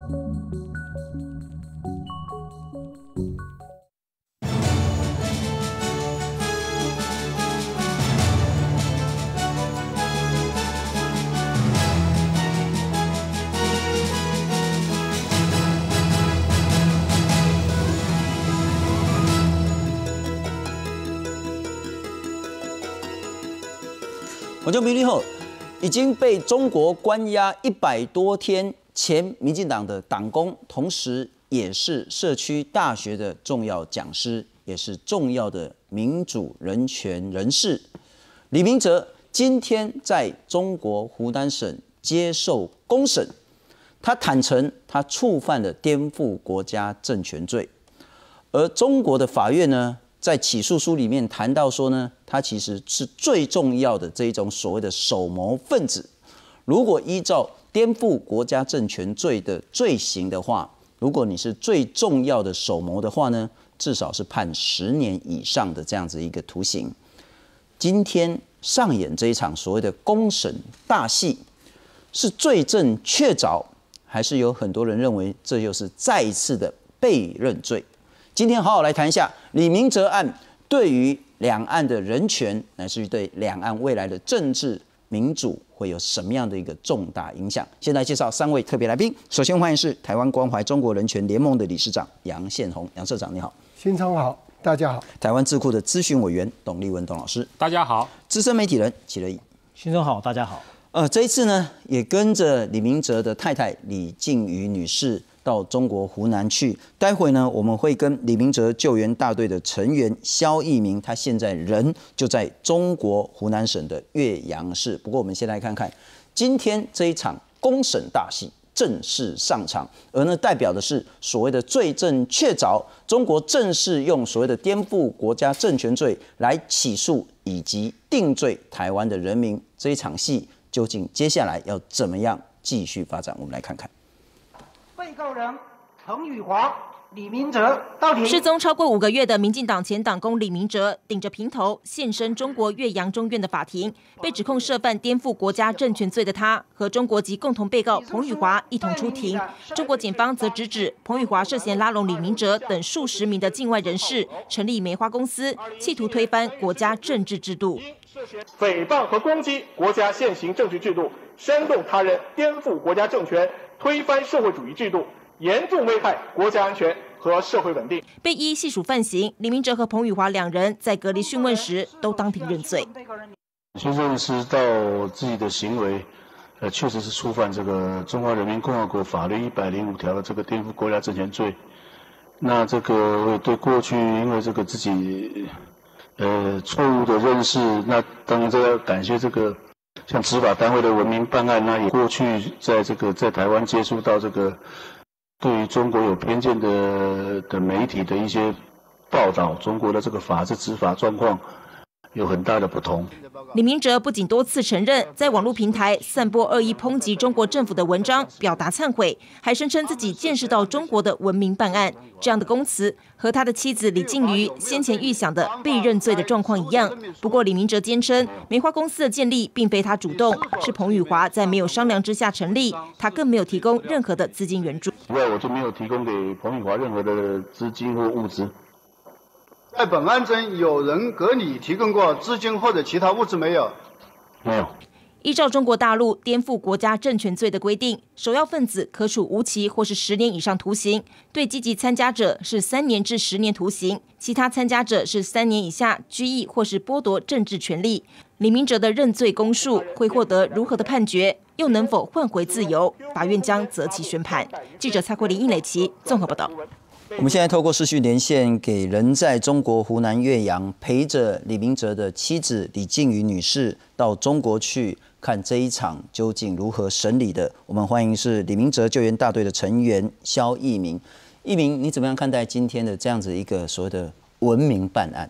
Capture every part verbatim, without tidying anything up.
我叫明立后，已经被中国关押一百多天，前民进党的党工，同时也是社区大学的重要讲师，也是重要的民主人权人士李明哲，今天在中国湖南省接受公审，他坦承他触犯了颠覆国家政权罪，而中国的法院呢，在起诉书里面谈到说呢，他其实是最重要的这一种所谓的首谋分子。如果依照颠覆国家政权罪的罪行的话，如果你是最重要的首谋的话呢，至少是判十年以上的这样子一个徒刑。今天上演这一场所谓的公审大戏，是罪证确凿，还是有很多人认为这又是再一次的被认罪？今天好好来谈一下李明哲案对于两岸的人权，乃至于对两岸未来的政治民主会有什么样的一个重大影响？先来介绍三位特别来宾。首先欢迎是台湾关怀中国人权联盟的理事长杨宪宏，杨社长你好。 新昌好，大家好。 台湾智库的咨询委员董立文董老师， 大家好。 资深媒体人齐乐意， 新生好，大家好。 呃，这一次呢，也跟着李明哲的太太李静瑜女士到中国湖南去。待会呢，我们会跟李明哲救援大队的成员肖一鸣，他现在人就在中国湖南省的岳阳市。不过，我们先来看看今天这一场公审大戏正式上场，而呢，代表的是所谓的罪证确凿，中国正式用所谓的颠覆国家政权罪来起诉以及定罪台湾的人民。这一场戏究竟接下来要怎么样继续发展？我们来看看。 被告人彭宇华、李明哲到庭。 失踪超过五个月的民进党前党工李明哲，顶着平头现身中国岳阳中院的法庭，被指控涉犯颠覆国家政权罪的他，和中国籍共同被告彭宇华一同出庭。中国检方则直指彭宇华涉嫌拉拢李明哲等数十名的境外人士，成立梅花公司，企图推翻国家政治制度。 诽谤和攻击国家现行政治制度，煽动他人颠覆国家政权，推翻社会主义制度，严重危害国家安全和社会稳定。 被依细数犯行，李明哲和彭宇华两人在隔离讯问时都当庭认罪。 先认识到自己的行为，呃，确实是触犯这个中华人民共和国法律一百零五条的这个颠覆国家政权罪。那这个对过去因为这个自己呃错误的认识，那当然这要感谢这个像执法单位的文明办案，那也过去在这个在台湾接触到这个对于中国有偏见的的媒体的一些报道，中国的这个法治执法状况有很大的不同。 李明哲不仅多次承认在网络平台散播恶意抨击中国政府的文章，表达忏悔，还声称自己见识到中国的文明办案。这样的供词和他的妻子李静瑜先前预想的被认罪的状况一样。不过李明哲坚称，梅花公司的建立并非他主动，是彭宇华在没有商量之下成立，他更没有提供任何的资金援助。 因为我就没有提供给彭宇华任何的资金或物资。 在本案中，有人给你提供过资金或者其他物质没有？ 没有。 依照中国大陆颠覆国家政权罪的规定，首要分子可处无期或是十年以上徒刑，对积极参加者是三年至十年徒刑，其他参加者是三年以下拘役或是剥夺政治权利。李明哲的认罪公诉会获得如何的判决？又能否换回自由？法院将择期宣判。记者蔡慧玲、殷磊琪综合报道。 我们现在透过视讯连线给人在中国湖南岳阳陪着李明哲的妻子李静瑜女士到中国去看这一场究竟如何审理的。我们欢迎是李明哲救援大队的成员肖一鸣。一鸣，你怎么样看待今天的这样子一个所谓的文明办案？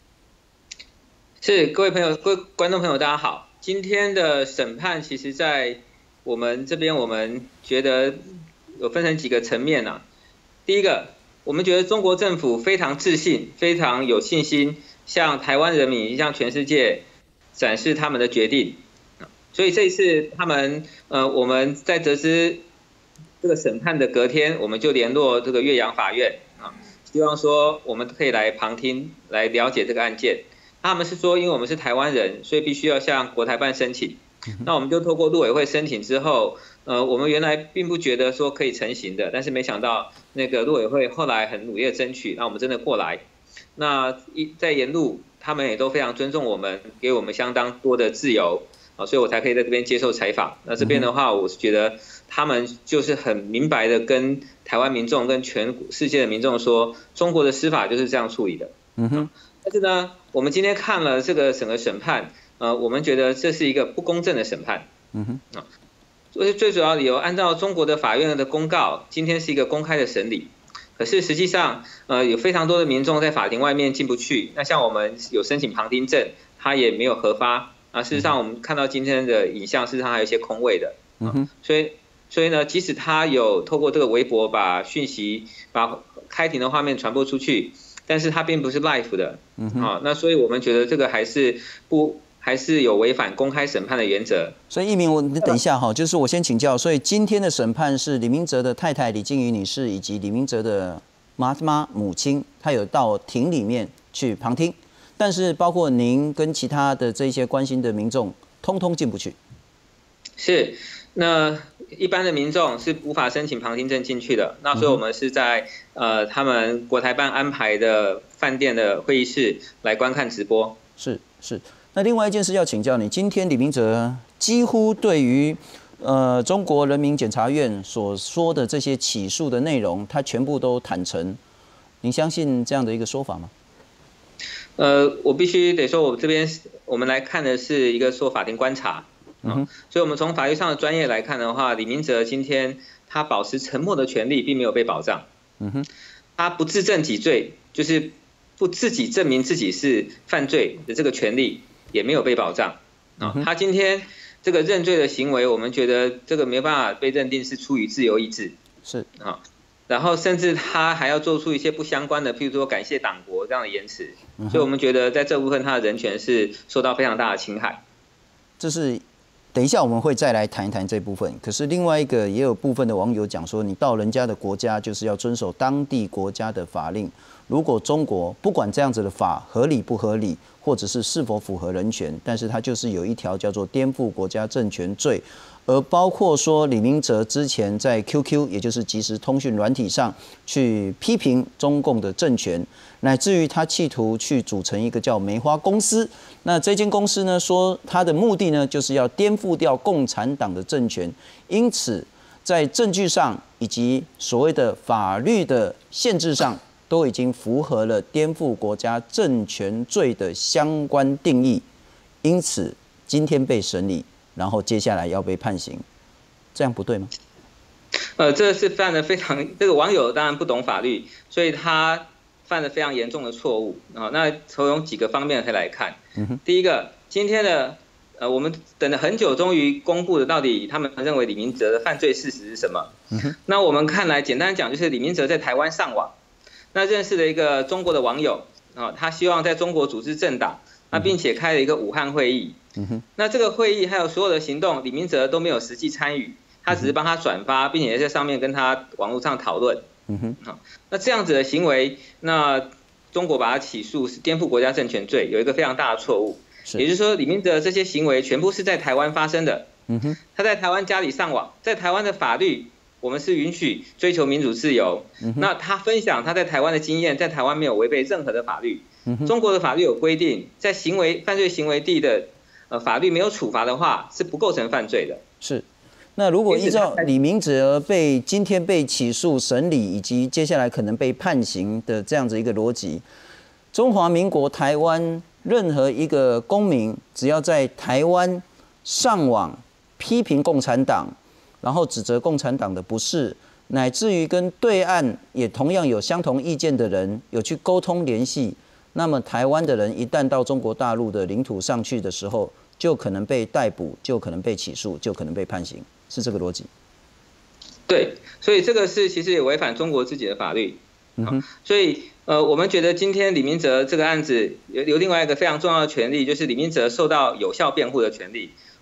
是，各位朋友、各位观众朋友，大家好。今天的审判，其实在我们这边，我们觉得有分成几个层面啊。第一个，我们觉得中国政府非常自信，非常有信心，向台湾人民、向全世界展示他们的决定。所以这一次他们，呃，我们在得知这个审判的隔天，我们就联络这个岳阳法院啊，希望说我们可以来旁听，来了解这个案件。他们是说，因为我们是台湾人，所以必须要向国台办申请。那我们就透过陆委会申请之后，呃，我们原来并不觉得说可以成型的，但是没想到那个陆委会后来很努力的争取，那我们真的过来。那一在沿路，他们也都非常尊重我们，给我们相当多的自由啊，所以我才可以在这边接受采访。那这边的话，我是觉得他们就是很明白的跟台湾民众、跟全世界的民众说，中国的司法就是这样处理的。嗯哼。但是呢，我们今天看了这个整个审判，呃，我们觉得这是一个不公正的审判。嗯哼。啊，所以最主要理由，按照中国的法院的公告，今天是一个公开的审理。可是实际上，呃，有非常多的民众在法庭外面进不去。那像我们有申请旁听证，他也没有核发。啊，事实上我们看到今天的影像，事实上还有一些空位的。嗯哼。所以，所以呢，即使他有透过这个微博把讯息、把开庭的画面传播出去，但是它并不是 live 的。嗯哼。啊，那所以我们觉得这个还是不。还是有违反公开审判的原则。 所以一鸣，我你等一下哈，就是我先请教。所以今天的审判是李明哲的太太李静瑜女士以及李明哲的妈妈母亲，她有到庭里面去旁听，但是包括您跟其他的这些关心的民众，通通进不去。 是，那一般的民众是无法申请旁听证进去的。那所以我们是在呃他们国台办安排的饭店的会议室来观看直播。 是是。那另外一件事要请教你，今天李明哲几乎对于呃中国人民检察院所说的这些起诉的内容，他全部都坦诚。您相信这样的一个说法吗？ 呃，我必须得说，我这边我们来看的是一个说法庭观察。嗯，所以我们从法律上的专业来看的话，李明哲今天他保持沉默的权利并没有被保障。嗯哼，他不自证己罪，就是不自己证明自己是犯罪的这个权利。也没有被保障啊！他今天这个认罪的行为，我们觉得这个没办法被认定是出于自由意志， 是啊。然后甚至他还要做出一些不相关的，譬如说感谢党国这样的言辞，所以我们觉得在这部分他的人权是受到非常大的侵害。 这是等一下我们会再来谈一谈这部分。可是另外一个也有部分的网友讲说，你到人家的国家就是要遵守当地国家的法令。如果中国不管这样子的法合理不合理，或者是是否符合人权，但是它就是有一条叫做颠覆国家政权罪，而包括说李明哲之前在 Q Q 也就是即时通讯软体上去批评中共的政权，乃至于他企图去组成一个叫梅花公司。那这间公司呢说它的目的呢就是要颠覆掉共产党的政权，因此在证据上以及所谓的法律的限制上，都已经符合了颠覆国家政权罪的相关定义，因此今天被审理，然后接下来要被判刑，这样不对吗？ 呃，这是犯了非常，这个网友当然不懂法律，所以他犯了非常严重的错误啊。那从几个方面可以来看，嗯、第一个，今天的呃，我们等了很久，终于公布了到底他们认为李明哲的犯罪事实是什么。嗯、那我们看来，简单讲就是李明哲在台湾上网。那认识了一个中国的网友啊，他希望在中国组织政党，那并且开了一个武汉会议。嗯哼，那这个会议还有所有的行动，李明哲都没有实际参与，他只是帮他转发，并且在上面跟他网络上讨论。嗯哼，好，那这样子的行为，那中国把他起诉是颠覆国家政权罪，有一个非常大的错误，也就是说李明哲这些行为全部是在台湾发生的。嗯哼，他在台湾家里上网，在台湾的法律。我们是允许追求民主自由，嗯、那他分享他在台湾的经验，在台湾没有违背任何的法律。嗯、中国的法律有规定，在行为犯罪行为地的呃法律没有处罚的话，是不构成犯罪的。 是，那如果依照李明哲被今天被起诉审理，以及接下来可能被判刑的这样子一个逻辑，中华民国台湾任何一个公民，只要在台湾上网批评共产党。然后指责共产党的不是，乃至于跟对岸也同样有相同意见的人有去沟通联系，那么台湾的人一旦到中国大陆的领土上去的时候，就可能被逮捕，就可能被起诉，就可能被判刑，是这个逻辑。 对，所以这个是其实也违反中国自己的法律。嗯哼，所以呃，我们觉得今天李明哲这个案子有有另外一个非常重要的权利，就是李明哲受到有效辩护的权利。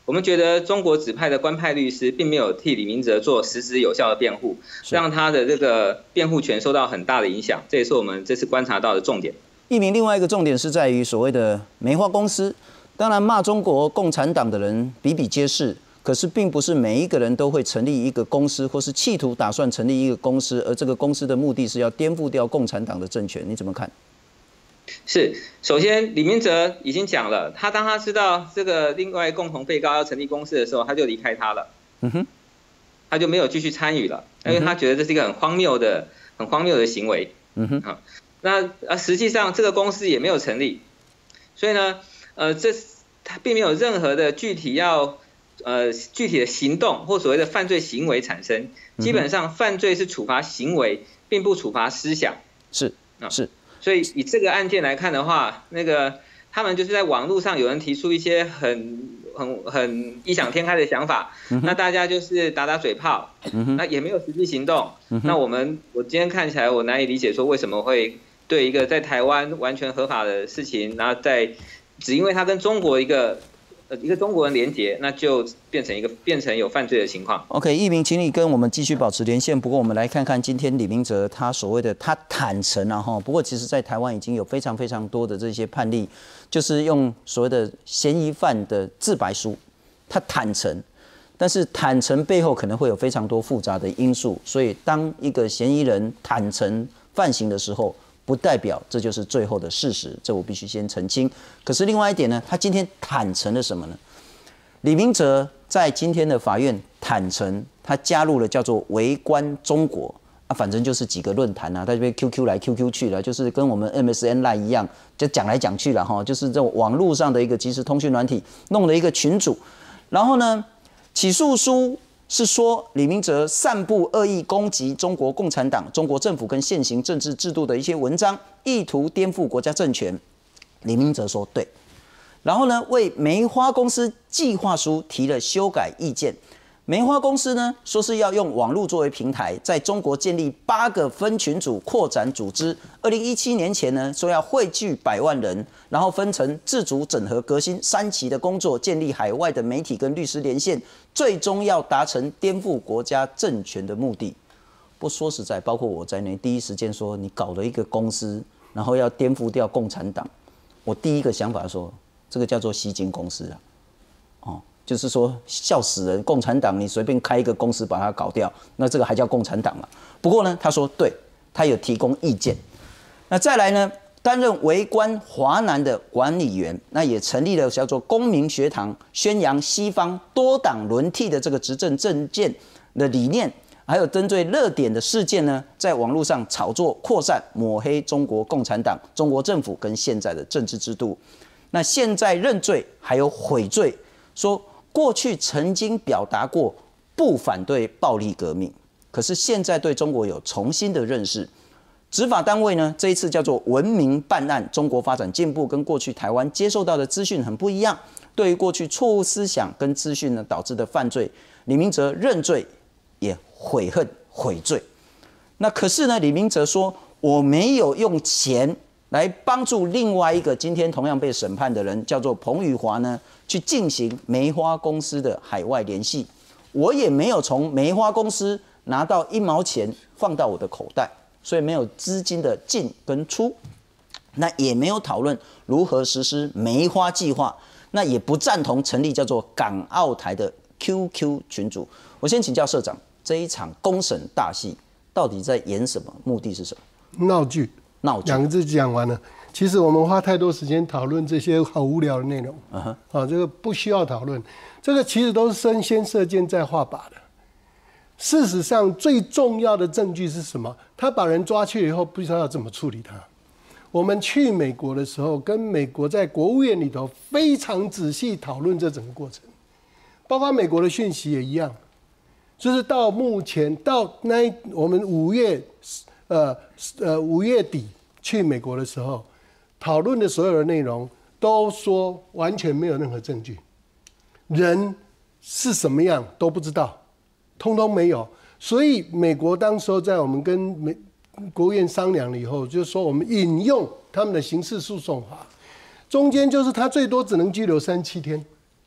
我们觉得中国指派的官派律师并没有替李明哲做实质有效的辩护，让他的这个辩护权受到很大的影响，这也是我们这次观察到的重点。 一鸣，另外一个重点是在于所谓的梅花公司。当然，骂中国共产党的人比比皆是，可是并不是每一个人都会成立一个公司，或是企图打算成立一个公司，而这个公司的目的是要颠覆掉共产党的政权。你怎么看？ 是，首先李明哲已经讲了，他当他知道这个另外共同被告要成立公司的时候，他就离开他了，嗯哼，他就没有继续参与了，因为他觉得这是一个很荒谬的、很荒谬的行为，嗯哼，好，那啊实际上这个公司也没有成立，所以呢，呃，这他并没有任何的具体要呃具体的行动或所谓的犯罪行为产生，基本上犯罪是处罚行为，并不处罚思想， 是是。 所以以这个案件来看的话，那个他们就是在网络上有人提出一些很很很异想天开的想法，嗯、那大家就是打打嘴炮，嗯、那也没有实际行动。嗯、那我们我今天看起来我难以理解说为什么会对一个在台湾完全合法的事情，然后在只因为他跟中国一个呃一个中国人连结，那就变成一个变成有犯罪的情况。 OK， 一鸣，请你跟我们继续保持连线。不过我们来看看今天李明哲他所谓的他坦诚啊哈。不过其实在台湾已经有非常非常多的这些判例，就是用所谓的嫌疑犯的自白书，他坦诚，但是坦诚背后可能会有非常多复杂的因素，所以当一个嫌疑人坦诚犯行的时候，不代表这就是最后的事实，这我必须先澄清。可是另外一点呢，他今天坦诚了什么呢？李明哲在今天的法院坦诚，他加入了叫做围观中国啊，反正就是几个论坛啊，他这边 Q Q 来 Q Q 去了，就是跟我们 M S N Line 一样，就讲来讲去了哈，就是这种网络上的一个即时通讯软体弄了一个群组，然后呢，起诉书是说李明哲散布恶意攻击中国共产党、中国政府跟现行政治制度的一些文章，意图颠覆国家政权。李明哲说对，然后呢，为梅花公司计划书提了修改意见。梅花公司呢说是要用网络作为平台，在中国建立八个分群组，扩展组织。二零一七年前呢说要汇聚百万人，然后分成自主整合革新三期的工作，建立海外的媒体跟律师连线，最终要达成颠覆国家政权的目的。不说实在，包括我在内，第一时间说你搞了一个公司，然后要颠覆掉共产党，我第一个想法说，这个叫做吸金公司啊，哦。就是说笑死人，共产党你随便开一个公司把它搞掉，那这个还叫共产党吗？不过呢，他说对，他有提供意见。那再来呢，担任围观华南的管理员，那也成立了叫做公民学堂，宣扬西方多党轮替的这个执政政见的理念，还有针对热点的事件呢，在网络上炒作扩散，抹黑中国共产党、中国政府跟现在的政治制度。那现在认罪还有悔罪，说过去曾经表达过不反对暴力革命，可是现在对中国有重新的认识。执法单位呢，这一次叫做文明办案。中国发展进步跟过去台湾接受到的资讯很不一样，对于过去错误思想跟资讯呢导致的犯罪，李明哲认罪也悔恨悔罪。那可是呢，李明哲说我没有用钱来帮助另外一个今天同样被审判的人，叫做彭宇华呢，去进行梅花公司的海外联系，我也没有从梅花公司拿到一毛钱放到我的口袋，所以没有资金的进跟出，那也没有讨论如何实施梅花计划，那也不赞同成立叫做港澳台的 Q Q 群组。我先请教社长，这一场公审大戏到底在演什么？目的是什么？ 闹剧。闹剧两个字讲完了。其实我们花太多时间讨论这些好无聊的内容，啊、uh-huh. 哦，这个不需要讨论。这个其实都是身先射箭再画靶的。事实上，最重要的证据是什么？他把人抓去以后，不知道要怎么处理他。我们去美国的时候，跟美国在国务院里头非常仔细讨论这整个过程，包括美国的讯息也一样。就是到目前到那我们五月。呃呃，五月底去美国的时候，讨论的所有的内容都说完全没有任何证据，人是什么样都不知道，通通没有。所以美国当时候在我们跟美国务院商量了以后，就是说我们引用他们的刑事诉讼法，中间就是他最多只能拘留三七天，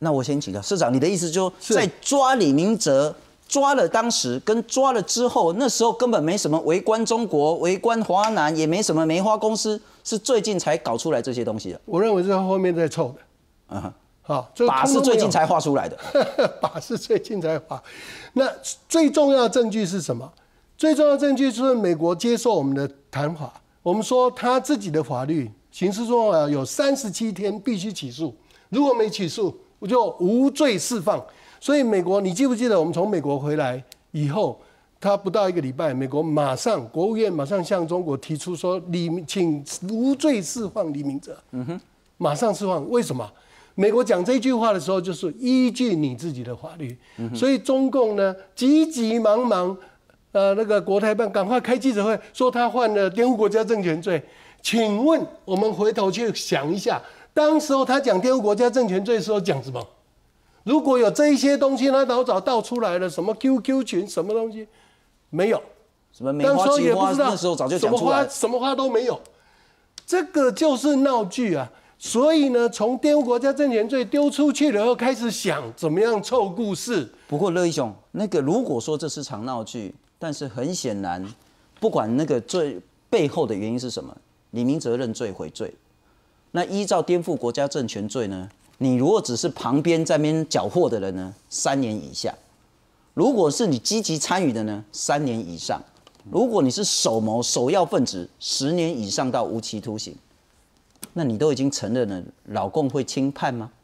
那我先请教社长，你的意思就是在抓李明哲，抓了当时跟抓了之后，那时候根本没什么围观中国、围观华南，也没什么梅花公司，是最近才搞出来这些东西的。 我认为是后面在凑的。 嗯哼， 好， 靶是最近才画出来的， 靶是最近才画。那最重要的证据是什么？最重要的证据就是美国接受我们的谈话，我们说他自己的法律刑事诉讼法有三十七天必须起诉，如果没起诉，我就无罪释放。所以美国，你记不记得我们从美国回来以后，他不到一个礼拜，美国马上国务院马上向中国提出说李请无罪释放李明哲，嗯哼，马上释放。为什么？美国讲这句话的时候，就是依据你自己的法律。嗯、所以中共呢，急急忙忙，呃，那个国台办赶快开记者会，说他犯了颠覆国家政权罪。请问我们回头去想一下，当时候他讲颠覆国家政权罪的时候讲什么？如果有这一些东西，他老早倒出来了，什么 Q Q 群，什么东西没有？ 什么梅花菊花，那时候早就讲出来了， 什么花都没有。这个就是闹剧啊！所以呢，从颠覆国家政权罪丢出去了后，开始想怎么样凑故事。 不过乐义兄，那个如果说这是场闹剧，但是很显然，不管那个罪背后的原因是什么，李明哲认罪悔罪。那依照颠覆国家政权罪呢？你如果只是旁边在那边缴获的人呢，三年以下；如果是你积极参与的呢，三年以上；如果你是首谋、首要分子，十年以上到无期徒刑。那你都已经承认了，老共会轻判吗？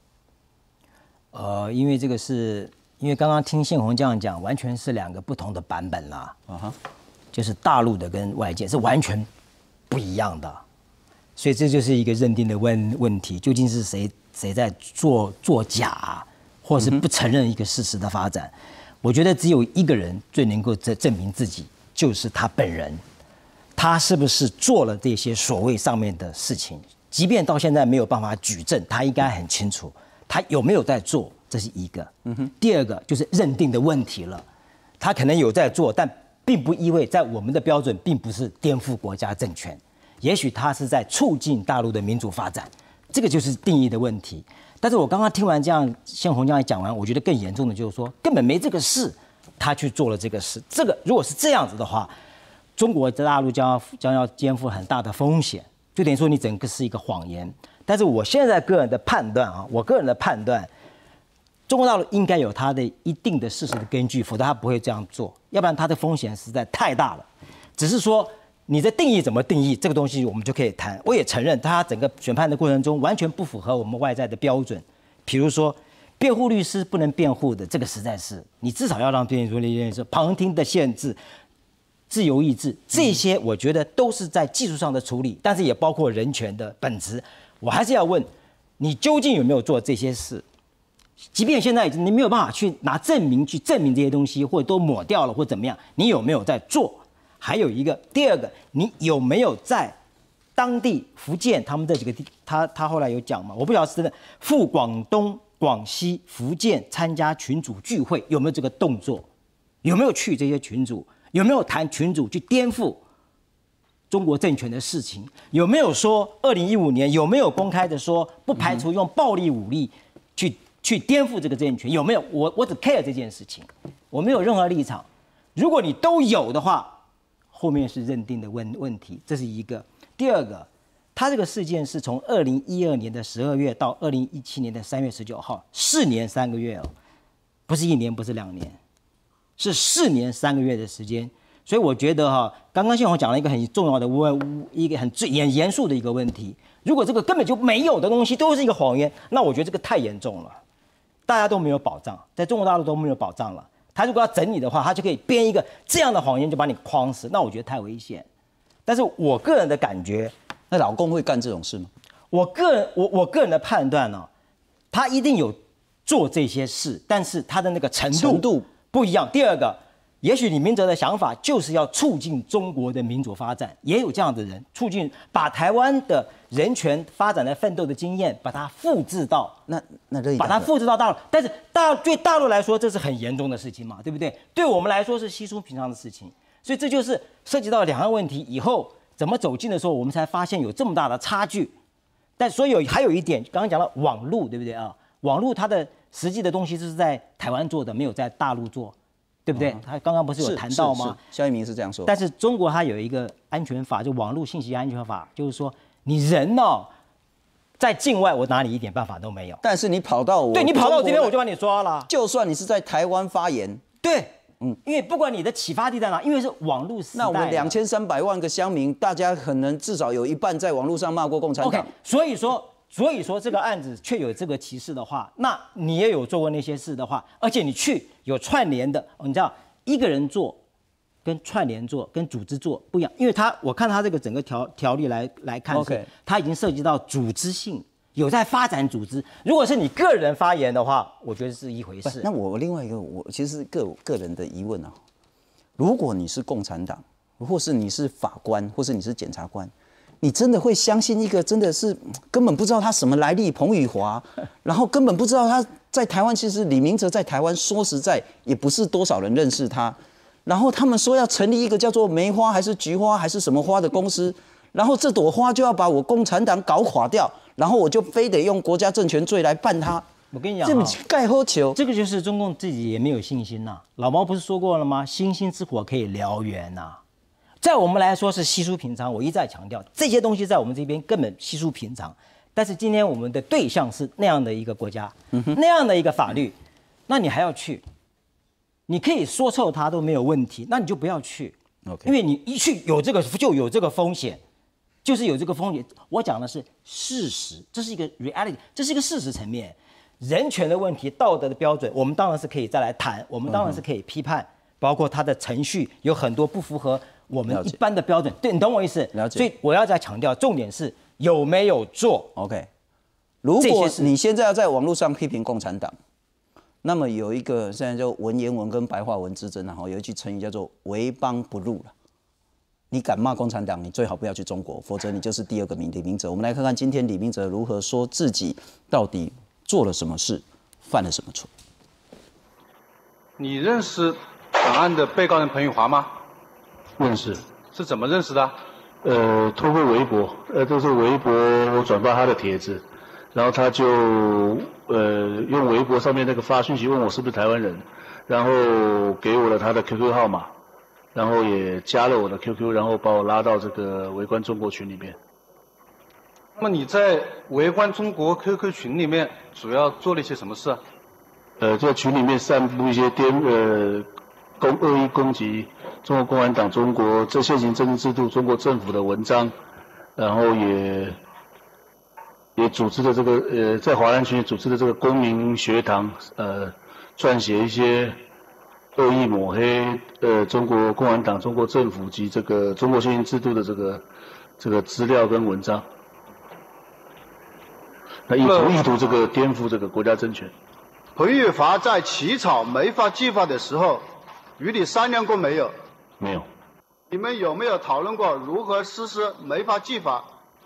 呃，因为这个是因为刚刚听宪宏这样讲，完全是两个不同的版本啦。啊哈，就是大陆的跟外界是完全不一样的，所以这就是一个认定的问问题，究竟是谁？谁在做作假，或是不承认一个事实的发展？我觉得只有一个人最能够证证明自己，就是他本人。他是不是做了这些所谓上面的事情？即便到现在没有办法举证，他应该很清楚他有没有在做，这是一个。嗯哼。第二个就是认定的问题了，他可能有在做，但并不意味在我们的标准并不是颠覆国家政权，也许他是在促进大陆的民主发展。这个就是定义的问题，但是我刚刚听完这样宪宏这样讲完，我觉得更严重的就是说根本没这个事，他去做了这个事。这个如果是这样子的话，中国在大陆将要将要肩负很大的风险，就等于说你整个是一个谎言。但是我现在个人的判断啊，我个人的判断，中国大陆应该有它的一定的事实的根据，否则他不会这样做，要不然它的风险实在太大了。只是说。你的定义怎么定义？这个东西我们就可以谈。我也承认，他整个选判的过程中完全不符合我们外在的标准。比如说，辩护律师不能辩护的，这个实在是你至少要让辩护律师旁听的限制、自由意志，这些我觉得都是在技术上的处理，但是也包括人权的本质。我还是要问，你究竟有没有做这些事？即便现在已经你没有办法去拿证明去证明这些东西，或者都抹掉了，或怎么样，你有没有在做？还有一个，第二个，你有没有在当地福建他们这几个地，他他后来有讲嘛？我不晓得是真的，赴广东、广西、福建参加群组聚会，有没有这个动作？有没有去这些群组？有没有谈群组去颠覆中国政权的事情？有没有说二零一五年有没有公开的说不排除用暴力武力去去颠覆这个政权？有没有？我我只 care 这件事情，我没有任何立场。如果你都有的话，后面是认定的问问题，这是一个。第二个，他这个事件是从二零一二年的十二月到二零一七年的三月十九号，四年三个月哦，不是一年，不是两年，是四年三个月的时间。所以我觉得哈，刚刚宪宏讲了一个很重要的问，一个很最严严肃的一个问题。如果这个根本就没有的东西都是一个谎言，那我觉得这个太严重了，大家都没有保障，在中国大陆都没有保障了。他如果要整你的话，他就可以编一个这样的谎言，就把你框死。那我觉得太危险。但是我个人的感觉， 那老共会干这种事吗？ 我个人，我我个人的判断呢、哦，他一定有做这些事，但是他的那个程度程度不一样。第二个，也许李明哲的想法就是要促进中国的民主发展，也有这样的人促进把台湾的人权发展的奋斗的经验，把它复制到那那这把它复制到大陆。但是大对大陆来说，这是很严重的事情嘛，对不对？对我们来说是稀疏平常的事情，所以这就是涉及到两岸问题以后怎么走近的时候，我们才发现有这么大的差距。但所以有还有一点，刚刚讲到网路，对不对啊？ 网络它的实际的东西是在台湾做的，没有在大陆做，对不对？他刚刚不是有谈到吗？ 肖一鸣是这样说。 但是中国它有一个安全法，就网络信息安全法，就是说你人哦，在境外我拿你一点办法都没有。 但是你跑到我， 对你跑到我这边我就把你抓了。 就算你是在台湾发言， 对，嗯，因为不管你的启发地在哪，因为是网络时代。 那我们两千三百万个乡民，大家可能至少有一半在网络上骂过共产党。 OK， 所以说。所以说这个案子确有这个歧视的话，那你也有做过那些事的话，而且你去有串联的，你知道一个人做跟串联做跟组织做不一样，因为他我看他这个整个条条例来来看是，他已经涉及到组织性，有在发展组织。如果是你个人发言的话，我觉得是一回事。 那我另外一个我其实个个人的疑问啊，如果你是共产党，或是你是法官，或是你是检察官。你真的会相信一个真的是根本不知道他什么来历彭宇华，然后根本不知道他在台湾，其实李明哲在台湾说实在也不是多少人认识他，然后他们说要成立一个叫做梅花还是菊花还是什么花的公司，然后这朵花就要把我共产党搞垮掉，然后我就非得用国家政权罪来办他。 我跟你讲， 这盖好球， 这个就是中共自己也没有信心呐、啊。老毛不是说过了吗？星星之火可以燎原呐、啊。在我们来说是稀疏平常，我一再强调这些东西在我们这边根本稀疏平常。但是今天我们的对象是那样的一个国家，嗯、那样的一个法律，那你还要去？你可以说臭它都没有问题，那你就不要去， okay. 因为你一去有这个就有这个风险，就是有这个风险。我讲的是事实，这是一个 reality， 这是一个事实层面。人权的问题、道德的标准，我们当然是可以再来谈，我们当然是可以批判，嗯、包括它的程序有很多不符合。我们一般的标准，对你懂我意思？ 了解。 所以我要再强调，重点是有没有做。 OK， 如果你现在要在网络上批评共产党，那么有一个现在就文言文跟白话文之争，然后有一句成语叫做“为邦不入”了。你敢骂共产党，你最好不要去中国，否则你就是第二个李明哲。我们来看看今天李明哲如何说自己到底做了什么事，犯了什么错。 你认识本案的被告人彭宇华吗？ 认识。 是怎么认识的？ 呃，透过微博，呃，都是微博我转发他的帖子，然后他就呃用微博上面那个发讯息问我是不是台湾人，然后给我了他的 Q Q 号码，然后也加了我的 Q Q， 然后把我拉到这个围观中国群里面。 那么你在围观中国 Q Q 群里面主要做了一些什么事啊？ 呃，在群里面散布一些颠呃攻恶意攻击中国共产党、中国这现行政治制度、中国政府的文章，然后也也组织的这个呃，在华人群组织的这个公民学堂，呃，撰写一些恶意抹黑呃中国共产党、中国政府及这个中国现行制度的这个这个资料跟文章，那意图意图这个颠覆这个国家政权。 彭宇华在起草违法计划的时候，与你商量过没有？ 没有。 你们有没有讨论过如何实施违法计划？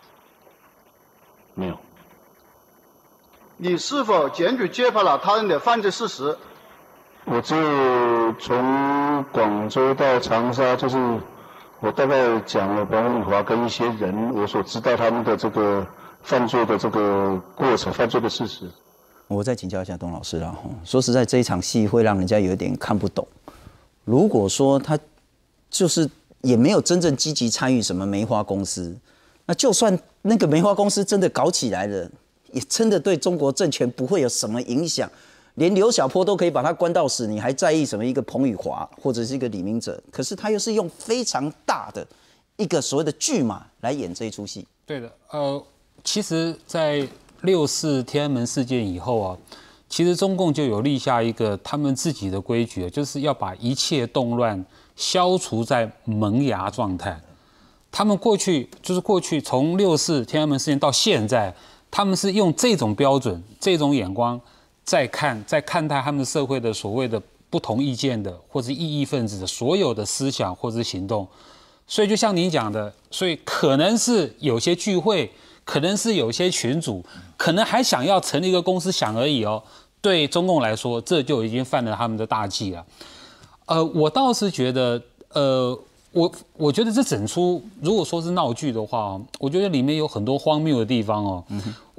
没有。 你是否检举揭发了他人的犯罪事实？ 我就从广州到长沙，就是我大概讲了彭宇华跟一些人我所知道他们的这个犯罪的这个过程、犯罪的事实。 我再请教一下董老师啦。说实在，这一场戏会让人家有一点看不懂。如果说他就是也没有真正积极参与什么梅花公司，那就算那个梅花公司真的搞起来了，也真的对中国政权不会有什么影响。连刘晓波都可以把他关到死，你还在意什么一个彭宇华或者是一个李明哲？可是他又是用非常大的一个所谓的剧码来演这一出戏。 对的，呃，其实，在六四天安门事件以后啊，其实中共就有立下一个他们自己的规矩，就是要把一切动乱消除在萌芽状态。他们过去就是过去从六四天安门事件到现在，他们是用这种标准、这种眼光在看、在看待他们社会的所谓的不同意见的或者异议分子的所有的思想或者行动。所以就像你讲的，所以可能是有些聚会。可能是有些群组，可能还想要成立一个公司想而已哦。对中共来说，这就已经犯了他们的大忌了。呃，我倒是觉得，呃，我我觉得这整出如果说是闹剧的话，我觉得里面有很多荒谬的地方哦。嗯、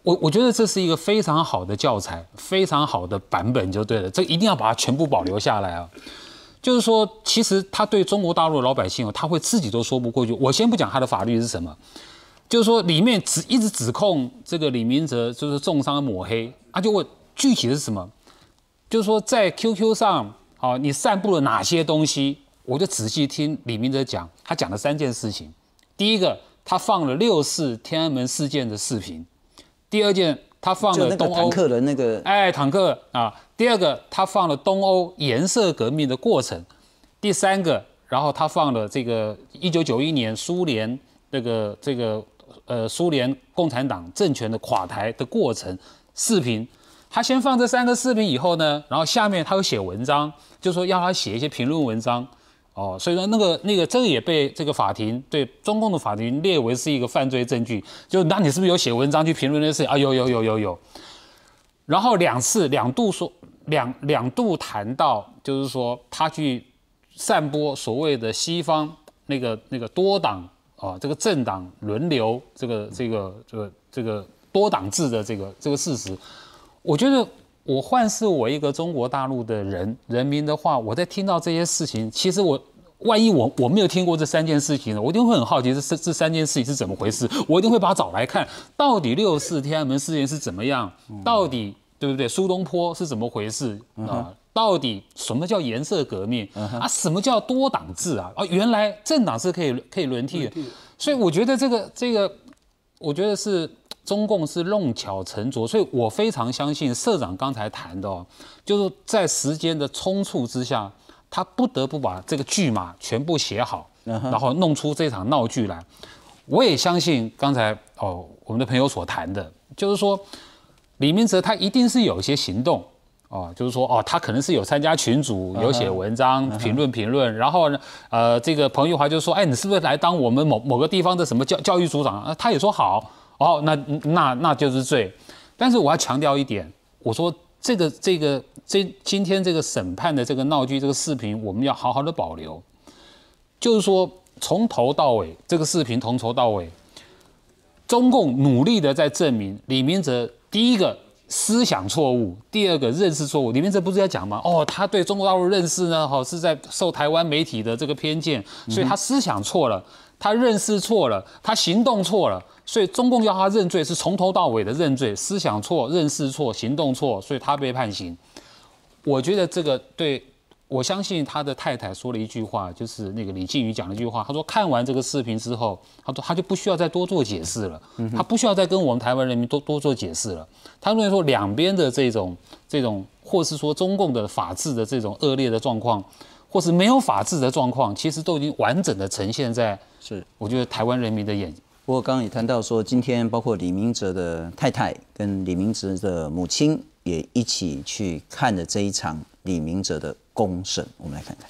我我觉得这是一个非常好的教材，非常好的版本就对了，这一定要把它全部保留下来啊。就是说，其实他对中国大陆的老百姓，他会自己都说不过去。我先不讲他的法律是什么，就是说里面指一直指控这个李明哲就是重伤抹黑，他就问具体的是什么？就是说在 Q Q 上，啊，你散布了哪些东西？我就仔细听李明哲讲，他讲了三件事情。第一个，他放了六四天安门事件的视频；第二件，他放了东欧坦克的那个， 哎，坦克啊。第二个，他放了东欧颜色革命的过程；第三个，然后他放了这个一九九一年苏联这个这个呃苏联共产党政权的垮台的过程视频。他先放这三个视频以后呢，然后下面他有写文章，就说要他写一些评论文章。哦，所以说那个那个这个也被这个法庭对中共的法庭列为是一个犯罪证据，就那你是不是有写文章去评论那事情啊？有有有有有。然后两次两度说两两度谈到，就是说他去散播所谓的西方那个那个多党啊，这个政党轮流这个这个这个这个多党制的这个这个事实，我觉得。我换是我一个中国大陆的人人民的话，我在听到这些事情，其实我万一我我没有听过这三件事情呢，我一定会很好奇这这三件事情是怎么回事，我一定会把它找来看，到底六四天安门事件是怎么样，到底对不对？苏东坡是怎么回事啊？到底什么叫颜色革命啊？什么叫多党制啊？啊，原来政党是可以可以轮替的，所以我觉得这个这个，我觉得是。中共是弄巧成拙，所以我非常相信社长刚才谈的哦，就是在时间的冲促之下，他不得不把这个剧码全部写好，然后弄出这场闹剧来。我也相信刚才哦我们的朋友所谈的，就是说李明哲他一定是有一些行动哦，就是说哦他可能是有参加群组，有写文章、评论评论，然后呢呃这个彭玉华就说，哎你是不是来当我们某某个地方的什么教教育组长啊？他也说好。哦，那那那就是罪，但是我要强调一点，我说这个这个这今天这个审判的这个闹剧这个视频，我们要好好的保留，就是说从头到尾这个视频从头到尾，中共努力的在证明李明哲第一个思想错误，第二个认识错误。李明哲不是在讲吗？哦，他对中国大陆认识呢，哈是在受台湾媒体的这个偏见，所以他思想错了。他认识错了，他行动错了，所以中共要他认罪是从头到尾的认罪，思想错、认识错、行动错，所以他被判刑。我觉得这个对，我相信他的太太说了一句话，就是那个李靖宇讲了一句话，他说看完这个视频之后，他说他就不需要再多做解释了，他不需要再跟我们台湾人民多多做解释了。他认为说两边的这种这种，或是说中共的法治的这种恶劣的状况。或是没有法治的状况，其实都已经完整的呈现在是我觉得台湾人民的眼。 不过刚刚也谈到说，今天包括李明哲的太太跟李明哲的母亲也一起去看了这一场李明哲的公审，我们来看看。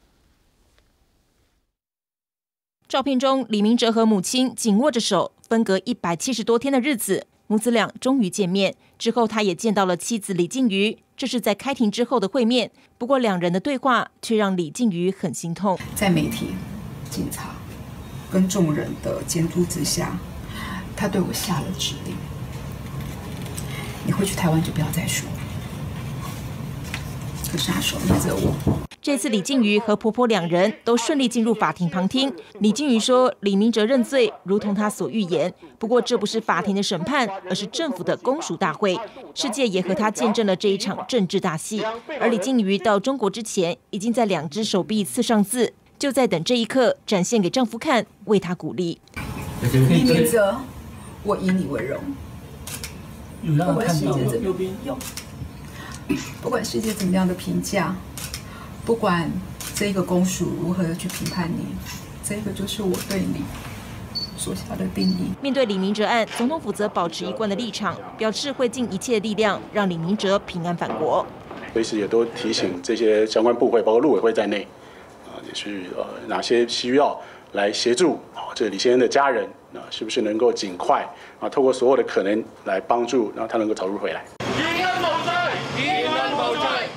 照片中，李明哲和母亲紧握着手，分隔一百七十多天的日子，母子俩终于见面。之后，他也见到了妻子李静瑜。这是在开庭之后的会面，不过两人的对话却让李静瑜很心痛。 在媒体、警察跟众人的监督之下，他对我下了指令：你回去台湾就不要再说。可是他手捏着我。 这次李静瑜和婆婆两人都顺利进入法庭旁听。李静瑜说，李明哲认罪，如同他所预言。不过这不是法庭的审判，而是政府的公赎大会。世界也和他见证了这一场政治大戏。而李静瑜到中国之前，已经在两只手臂刺上字，就在等这一刻展现给丈夫看，为他鼓励。 李明哲，我以你为荣。不管世界怎么样，不管世界怎么样的评价。不管这个公署如何去评判你，这个就是我对你所下的定义。 面对李明哲案，总统府则保持一贯的立场，表示会尽一切力量让李明哲平安返国。 随时也都提醒这些相关部会，包括陆委会在内，啊，也是呃哪些需要来协助啊，这李先生的家人啊，是不是能够尽快啊，透过所有的可能来帮助，让他能够逃入回来。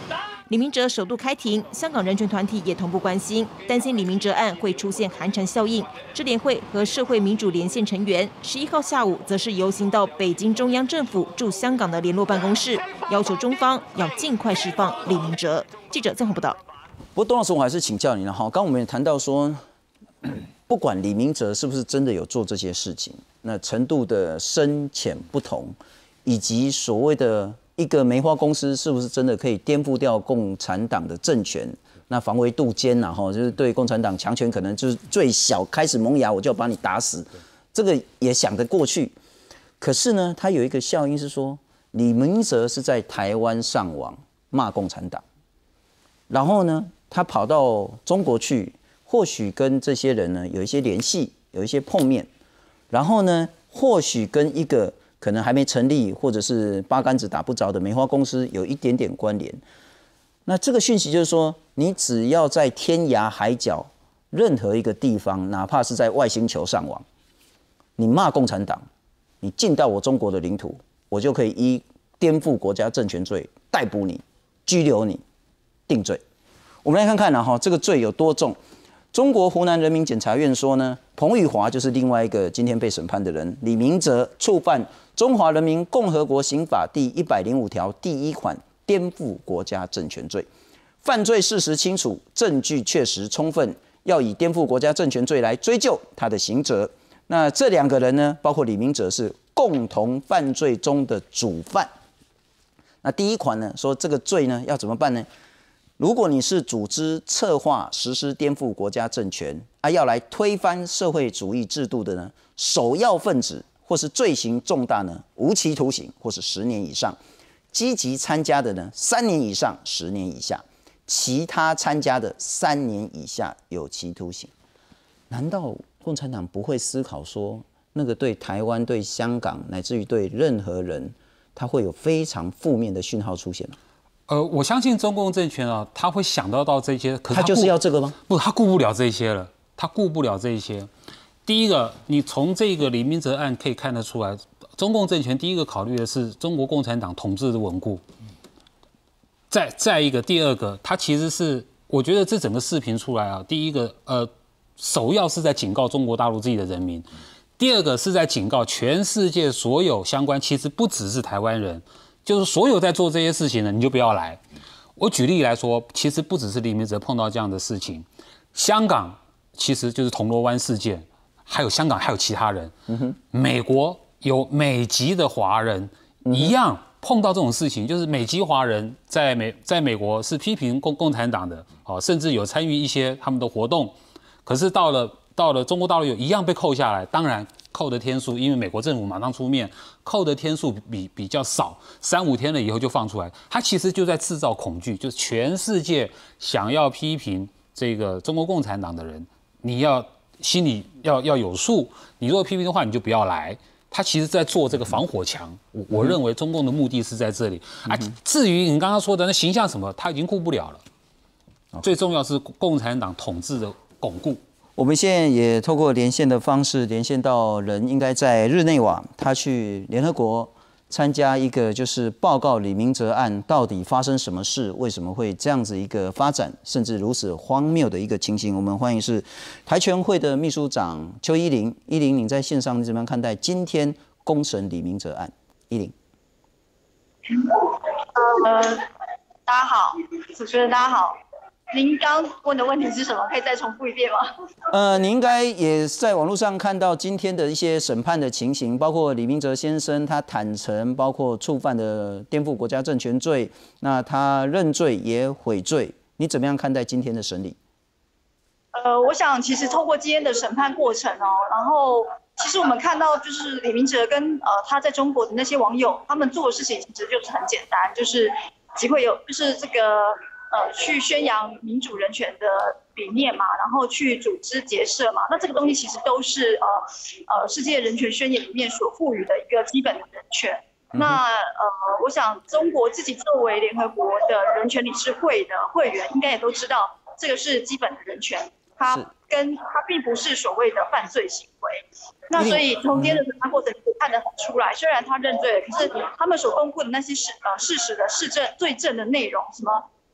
李明哲首度开庭，香港人权团体也同步关心，担心李明哲案会出现寒蝉效应。支联会和社会民主连线成员十一号下午则是游行到北京中央政府驻香港的联络办公室，要求中方要尽快释放李明哲。记者曾宏报道。 不过董老师，我还是请教你了哈。刚我们也谈到说，不管李明哲是不是真的有做这些事情，那程度的深浅不同，以及所谓的一个梅花公司是不是真的可以颠覆掉共产党的政权？那防微杜渐呐，哈，就是对共产党强权可能就是最小开始萌芽，我就要把你打死，这个也想得过去。可是呢，它有一个效应是说，李明哲是在台湾上网骂共产党，然后呢，他跑到中国去，或许跟这些人呢有一些联系，有一些碰面，然后呢，或许跟一个可能还没成立，或者是八竿子打不着的梅花公司有一点点关联。那这个讯息就是说，你只要在天涯海角任何一个地方，哪怕是在外星球上网，你骂共产党，你进到我中国的领土，我就可以依颠覆国家政权罪逮捕你、拘留你、定罪。我们来看看呢，哈，这个罪有多重？中国湖南人民检察院说呢，彭玉华就是另外一个今天被审判的人，李明哲触犯《中华人民共和国刑法》第一百零五条第一款颠覆国家政权罪，犯罪事实清楚，证据确实充分，要以颠覆国家政权罪来追究他的刑责。那这两个人呢，包括李明哲是共同犯罪中的主犯。那第一款呢，说这个罪呢要怎么办呢？如果你是组织、策划、实施颠覆国家政权啊，要来推翻社会主义制度的呢，首要分子或是罪行重大呢，无期徒刑或是十年以上；积极参加的呢，三年以上十年以下；其他参加的三年以下有期徒刑。难道共产党不会思考说，那个对台湾、对香港，乃至于对任何人，他会有非常负面的讯号出现吗？ 呃，我相信中共政权啊，他会想到到这些，可是他, 他就是要这个吗？ 不，他顾不了这些了，他顾不了这些。第一个，你从这个李明哲案可以看得出来，中共政权第一个考虑的是中国共产党统治的稳固。再再一个，第二个，他其实是，我觉得这整个视频出来啊，第一个，呃，首要是在警告中国大陆自己的人民，第二个是在警告全世界所有相关，其实不只是台湾人。就是所有在做这些事情的，你就不要来。我举例来说，其实不只是李明哲碰到这样的事情，香港其实就是铜锣湾事件，还有香港还有其他人，嗯哼，美国有美籍的华人一样碰到这种事情，就是美籍华人在美在美国是批评共共产党的，哦，甚至有参与一些他们的活动，可是到了到了中国大陆有一样被扣下来，当然。扣的天数，因为美国政府马上出面，扣的天数比比较少，三五天了以后就放出来。他其实就在制造恐惧，就是全世界想要批评这个中国共产党的人，你要心里要要有数。你如果批评的话，你就不要来。他其实在做这个防火墙。我我认为中共的目的是在这里。啊，至于你刚刚说的那形象什么，他已经顾不了了。最重要是共产党统治的巩固。 我们现在也透过连线的方式连线到人，应该在日内瓦，他去联合国参加一个就是报告李明哲案到底发生什么事，为什么会这样子一个发展，甚至如此荒谬的一个情形。我们欢迎是台全会的秘书长邱依林。依林，你在线上你怎么样看待今天公审李明哲案？依林。 呃，大家好，主持人大家好。您刚问的问题是什么？可以再重复一遍吗？ 呃，你应该也在网络上看到今天的一些审判的情形，包括李明哲先生他坦诚，包括触犯的颠覆国家政权罪，那他认罪也悔罪，你怎么样看待今天的审理？ 呃，我想其实透过今天的审判过程哦，然后其实我们看到就是李明哲跟呃他在中国的那些网友，他们做的事情其实就是很简单，就是集会有就是这个。呃，去宣扬民主人权的理念嘛，然后去组织结社嘛，那这个东西其实都是呃呃世界人权宣言里面所赋予的一个基本的人权。那呃，我想中国自己作为联合国的人权理事会的会员，应该也都知道这个是基本的人权，它跟它并不是所谓的犯罪行为。那所以从今天的审判过程可以看得很出来，虽然他认罪了，可是他们所公布的那些事呃事实的事证罪证的内容，什么？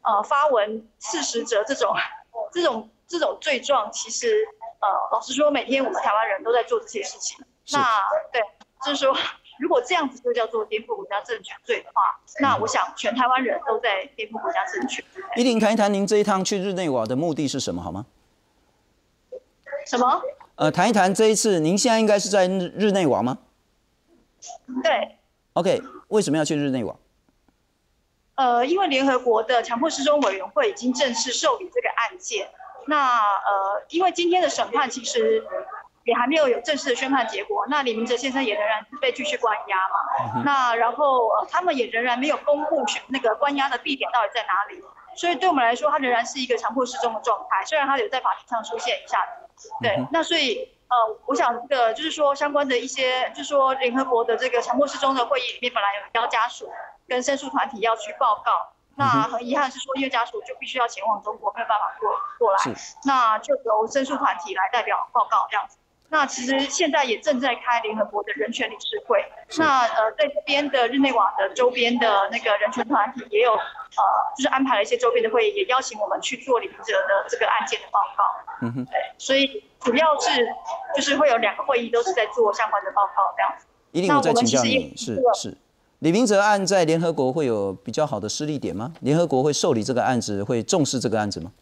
呃发文刺实者这种这种这种罪状，其实呃老实说，每天我们台湾人都在做这些事情。那对，就是说，如果这样子就叫做颠覆国家政权罪的话，那我想全台湾人都在颠覆国家政权。 依琳谈一谈您这一趟去日内瓦的目的是什么好吗？ 什么？ 呃，谈一谈这一次，您现在应该是在日日内瓦吗？ 对。 OK， 为什么要去日内瓦？ 呃，因为联合国的强迫失踪委员会已经正式受理这个案件。那呃，因为今天的审判其实也还没有有正式的宣判结果，那李明哲先生也仍然是被继续关押嘛。嗯、那然后、呃、他们也仍然没有公布那个关押的地点到底在哪里，所以对我们来说，他仍然是一个强迫失踪的状态。虽然他有在法庭上出现一下子，对，嗯、那所以。呃，我想这个就是说相关的一些，就是说联合国的这个强迫失踪的会议里面，本来有邀家属跟申诉团体要去报告，那很遗憾是说，因为家属就必须要前往中国，没有办法过过来，那就由申诉团体来代表报告这样子。那其实现在也正在开联合国的人权理事会，那呃在这边的日内瓦的周边的那个人权团体也有呃就是安排了一些周边的会议，也邀请我们去做李明哲的这个案件的报告。嗯哼，对，所以主要是就是会有两个会议都是在做相关的报告这样子。 一定我再请教你，是是，李明哲案在联合国会有比较好的施力点吗？联合国会受理这个案子，会重视这个案子吗？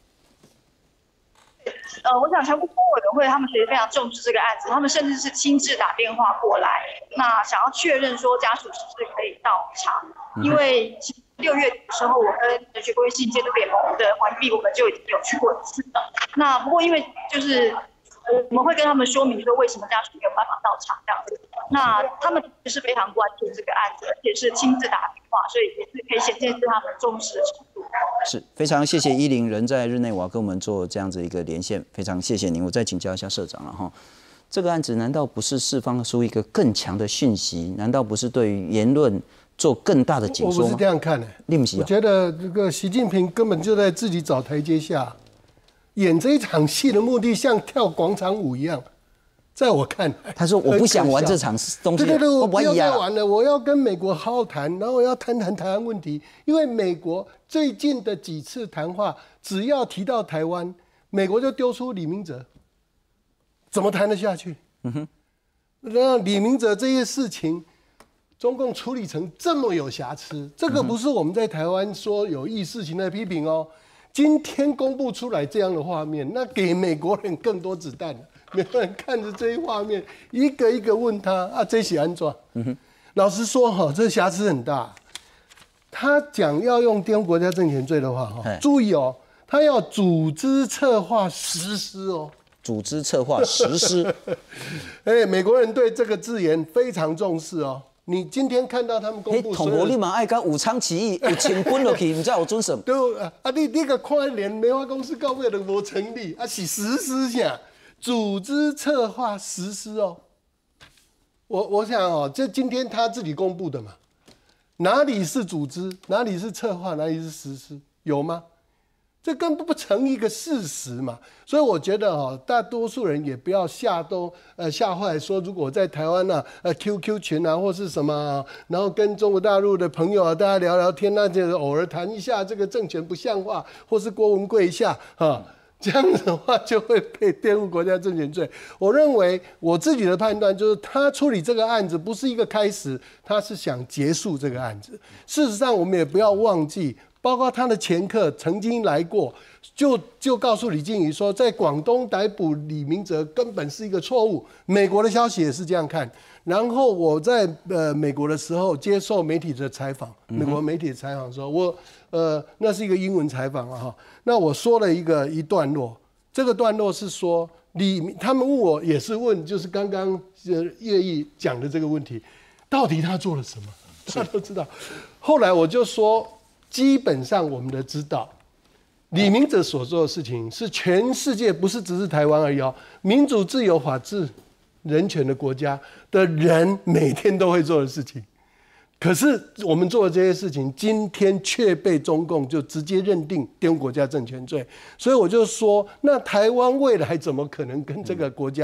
呃，我想强迫失踪委员会他们其实非常重视这个案子，他们甚至是亲自打电话过来，那想要确认说家属是不是可以到场，因为六月的时候我跟人权关系监督联盟的环币我们就已经有去过一次了。那不过因为就是我们会跟他们说明说为什么家属没有办法到场这样子，那他们就是非常关注这个案子，而且是亲自打电话，所以也是可以显现是他们重视的程度。 是非常谢谢依琳人在日内瓦跟我们做这样子一个连线，非常谢谢您。我再请教一下社长了哈，这个案子难道不是释放出一个更强的讯息？难道不是对于言论做更大的紧缩吗？ 我不是这样看的、欸，我觉得这个习近平根本就在自己找台阶下，演这一场戏的目的像跳广场舞一样。在我看来， 他说我不想玩这场东西， 对对对，我不要再玩了，我要跟美国好好谈，然后我要谈谈台湾问题。因为美国最近的几次谈话，只要提到台湾，美国就丢出李明哲，怎么谈得下去？嗯哼，让李明哲这些事情，中共处理成这么有瑕疵，这个不是我们在台湾说有意识形态批评哦。今天公布出来这样的画面，那给美国人更多子弹了。每个人看着这一画面，一个一个问他啊，这是安怎？嗯哼，老实说哈，这瑕疵很大。他讲要用颠覆国家政权罪的话，哈，注意哦，他要组织策划实施哦， 组织策划实施。 哎欸，美国人对这个字眼非常重视哦。你今天看到他们公布， 统国立马爱跟武昌起义有清军落去，你知道有准什么？ 对啊，你你个看连梅花公司到尾都无成立，啊是实施下。组织策划实施哦，我我想哦，这今天他自己公布的嘛，哪里是组织，哪里是策划，哪里是实施，有吗？这根本不成一个事实嘛。所以我觉得哦，大多数人也不要吓都呃吓坏，说如果在台湾啊呃 Q Q 群啊或是什么、啊，然后跟中国大陆的朋友啊大家聊聊天，那就偶尔谈一下这个政权不像话，或是郭文贵一下啊。这样子的话就会被颠覆国家政权罪。我认为我自己的判断就是，他处理这个案子不是一个开始，他是想结束这个案子。事实上，我们也不要忘记，包括他的前客曾经来过，就就告诉李静怡说，在广东逮捕李明哲根本是一个错误。美国的消息也是这样看。然后我在呃美国的时候接受媒体的采访，美国媒体的采访说，我呃那是一个英文采访啊哈，那我说了一个一段落，这个段落是说李他们问我也是问，就是刚刚呃叶毅讲的这个问题，到底他做了什么？大家都知道。后来我就说，基本上我们的知道，李明哲所做的事情是全世界，不是只是台湾而已哦，民主、自由、法治、人权的国家的人每天都会做的事情。可是我们做的这些事情，今天却被中共就直接认定颠覆国家政权罪。所以我就说，那台湾未来怎么可能跟这个国家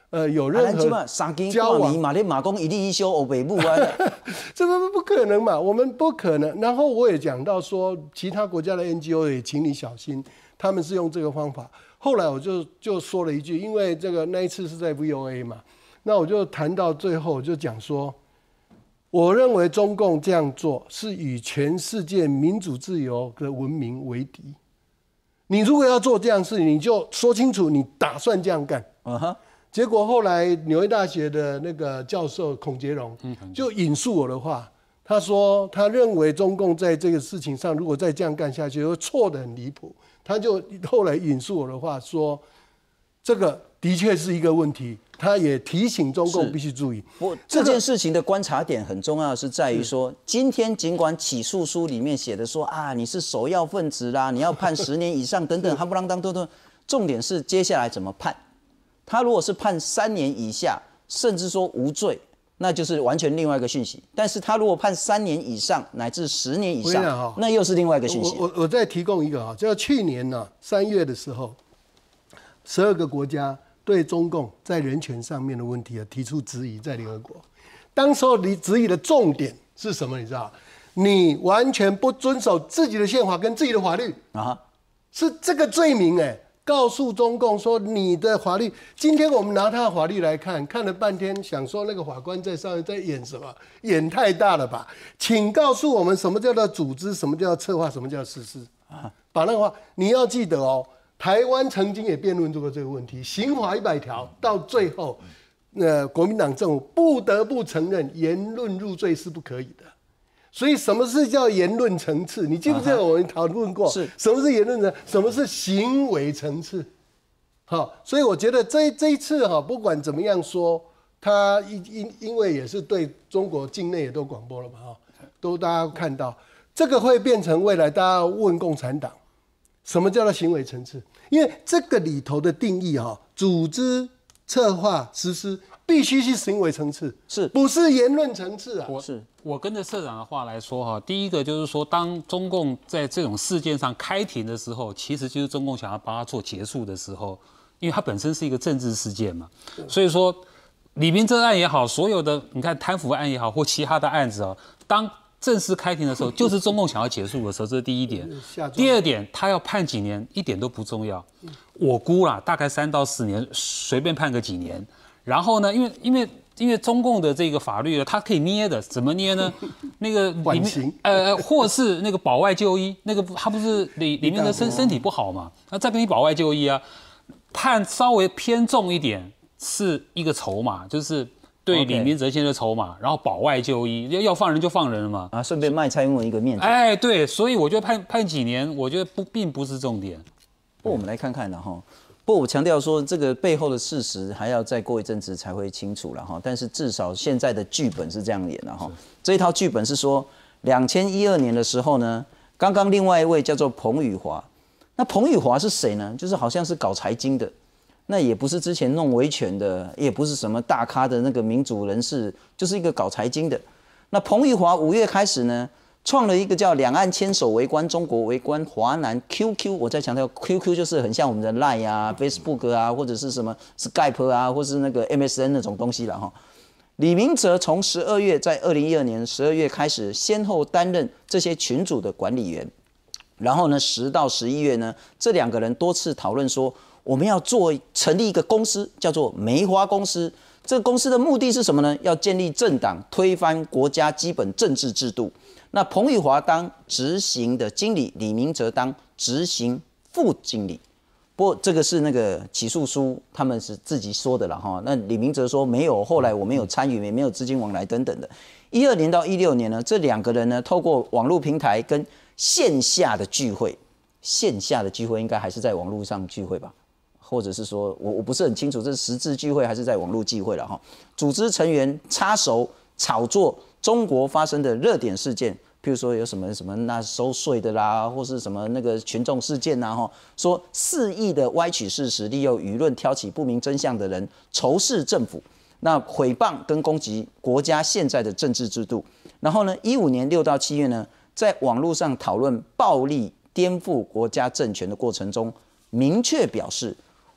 呃有任何交往， 马连马公一例一休欧北部啊， 这不不可能嘛，我们不可能。然后我也讲到说，其他国家的 N G O 也请你小心，他们是用这个方法。后来我就就说了一句，因为这个那一次是在 V O A 嘛，那我就谈到最后，我就讲说，我认为中共这样做是与全世界民主自由的文明为敌。你如果要做这样事，你就说清楚你打算这样干。 嗯哼。 结果后来纽约大学的那个教授孔杰荣就引述我的话，他说他认为中共在这个事情上如果再这样干下去会错得很离谱，他就后来引述我的话说，这个的确是一个问题，他也提醒中共必须注意。 不，这件事情的观察点很重要，是在于说，今天尽管起诉书里面写的说啊你是首要分子啦，你要判十年以上等等，哈不啷当等等，重点是接下来怎么判。他如果是判三年以下，甚至说无罪，那就是完全另外一个讯息。但是他如果判三年以上，乃至十年以上，那又是另外一个讯息。 我我我再提供一个啊，就去年呢、啊、三月的时候，十二个国家对中共在人权上面的问题啊提出质疑，在联合国。当时候你质疑的重点是什么？你知道？你完全不遵守自己的宪法跟自己的法律啊，是这个罪名哎、欸。告诉中共说你的法律，今天我们拿他的法律来看，看了半天，想说那个法官在上面在演什么？演太大了吧？请告诉我们什么叫做组织，什么叫策划，什么叫实施啊？把那个话你要记得哦。台湾曾经也辩论过这个问题，刑法一百条到最后，呃，国民党政府不得不承认言论入罪是不可以的。所以什么是叫言论层次？你记不记得我们讨论过？是什么是言论层次？什么是行为层次？好，所以我觉得这这一次哈，不管怎么样说，他因因因为也是对中国境内也都广播了嘛哈，都大家看到这个会变成未来大家问共产党，什么叫做行为层次？因为这个里头的定义哈，组织、策划、实施。必须是行为层次， 是不是言论层次啊？ 我是我跟着社长的话来说哈，第一个就是说，当中共在这种事件上开庭的时候，其实就是中共想要帮他做结束的时候，因为它本身是一个政治事件嘛，所以说李明哲案也好，所有的你看贪腐案也好，或其他的案子啊，当正式开庭的时候，就是中共想要结束的时候，这是第一点。第二点，他要判几年一点都不重要，我估啦，大概三到四年，随便判个几年。然后呢，因为因为因为中共的这个法律，它可以捏的，怎么捏呢？那个里面呃，或是那个保外就医，那个他不是里里面的身身体不好嘛，那再给你保外就医啊，判稍微偏重一点是一个筹码，就是对李明哲先生的筹码，然后保外就医，要要放人就放人了嘛， 啊，顺便卖蔡英文一个面子。 哎，对，所以我觉得判判几年，我觉得不并不是重点。 不，我们来看看了哈。不，我强调说，这个背后的事实还要再过一阵子才会清楚了哈。但是至少现在的剧本是这样演的哈。这一套剧本是说，两千一二年的时候呢，刚刚另外一位叫做彭宇华，那彭宇华是谁呢？就是好像是搞财经的，那也不是之前弄维权的，也不是什么大咖的那个民主人士，就是一个搞财经的。那彭宇华五月开始呢，创了一个叫两岸牵手为关，中国为关华南 Q Q， 我再强调 Q Q 就是很像我们的 Line 啊、Facebook 啊，或者是什么 Skype 啊，或是那个 M S N 那种东西了哈。李明哲从十二月在二零一二年十二月开始，先后担任这些群组的管理员，然后呢，十到十一月呢，这两个人多次讨论说，我们要做成立一个公司，叫做梅花公司。这个公司的目的是什么呢？要建立政党，推翻国家基本政治制度。那彭宇华当执行的经理，李明哲当执行副经理。不过这个是那个起诉书，他们是自己说的了哈。那李明哲说没有，后来我没有参与，也没有资金往来等等的。一二年到一六年呢，这两个人呢，透过网络平台跟线下的聚会，线下的聚会应该还是在网络上聚会吧？或者是说我我不是很清楚，这是实质聚会还是在网络聚会了哈？组织成员插手炒作中国发生的热点事件，譬如说有什么什么那收税的啦，或是什么那个群众事件呐，哈，说肆意的歪曲事实，利用舆论挑起不明真相的人，仇视政府，那毁谤跟攻击国家现在的政治制度。然后呢，一五年六到七月呢，在网络上讨论暴力颠覆国家政权的过程中，明确表示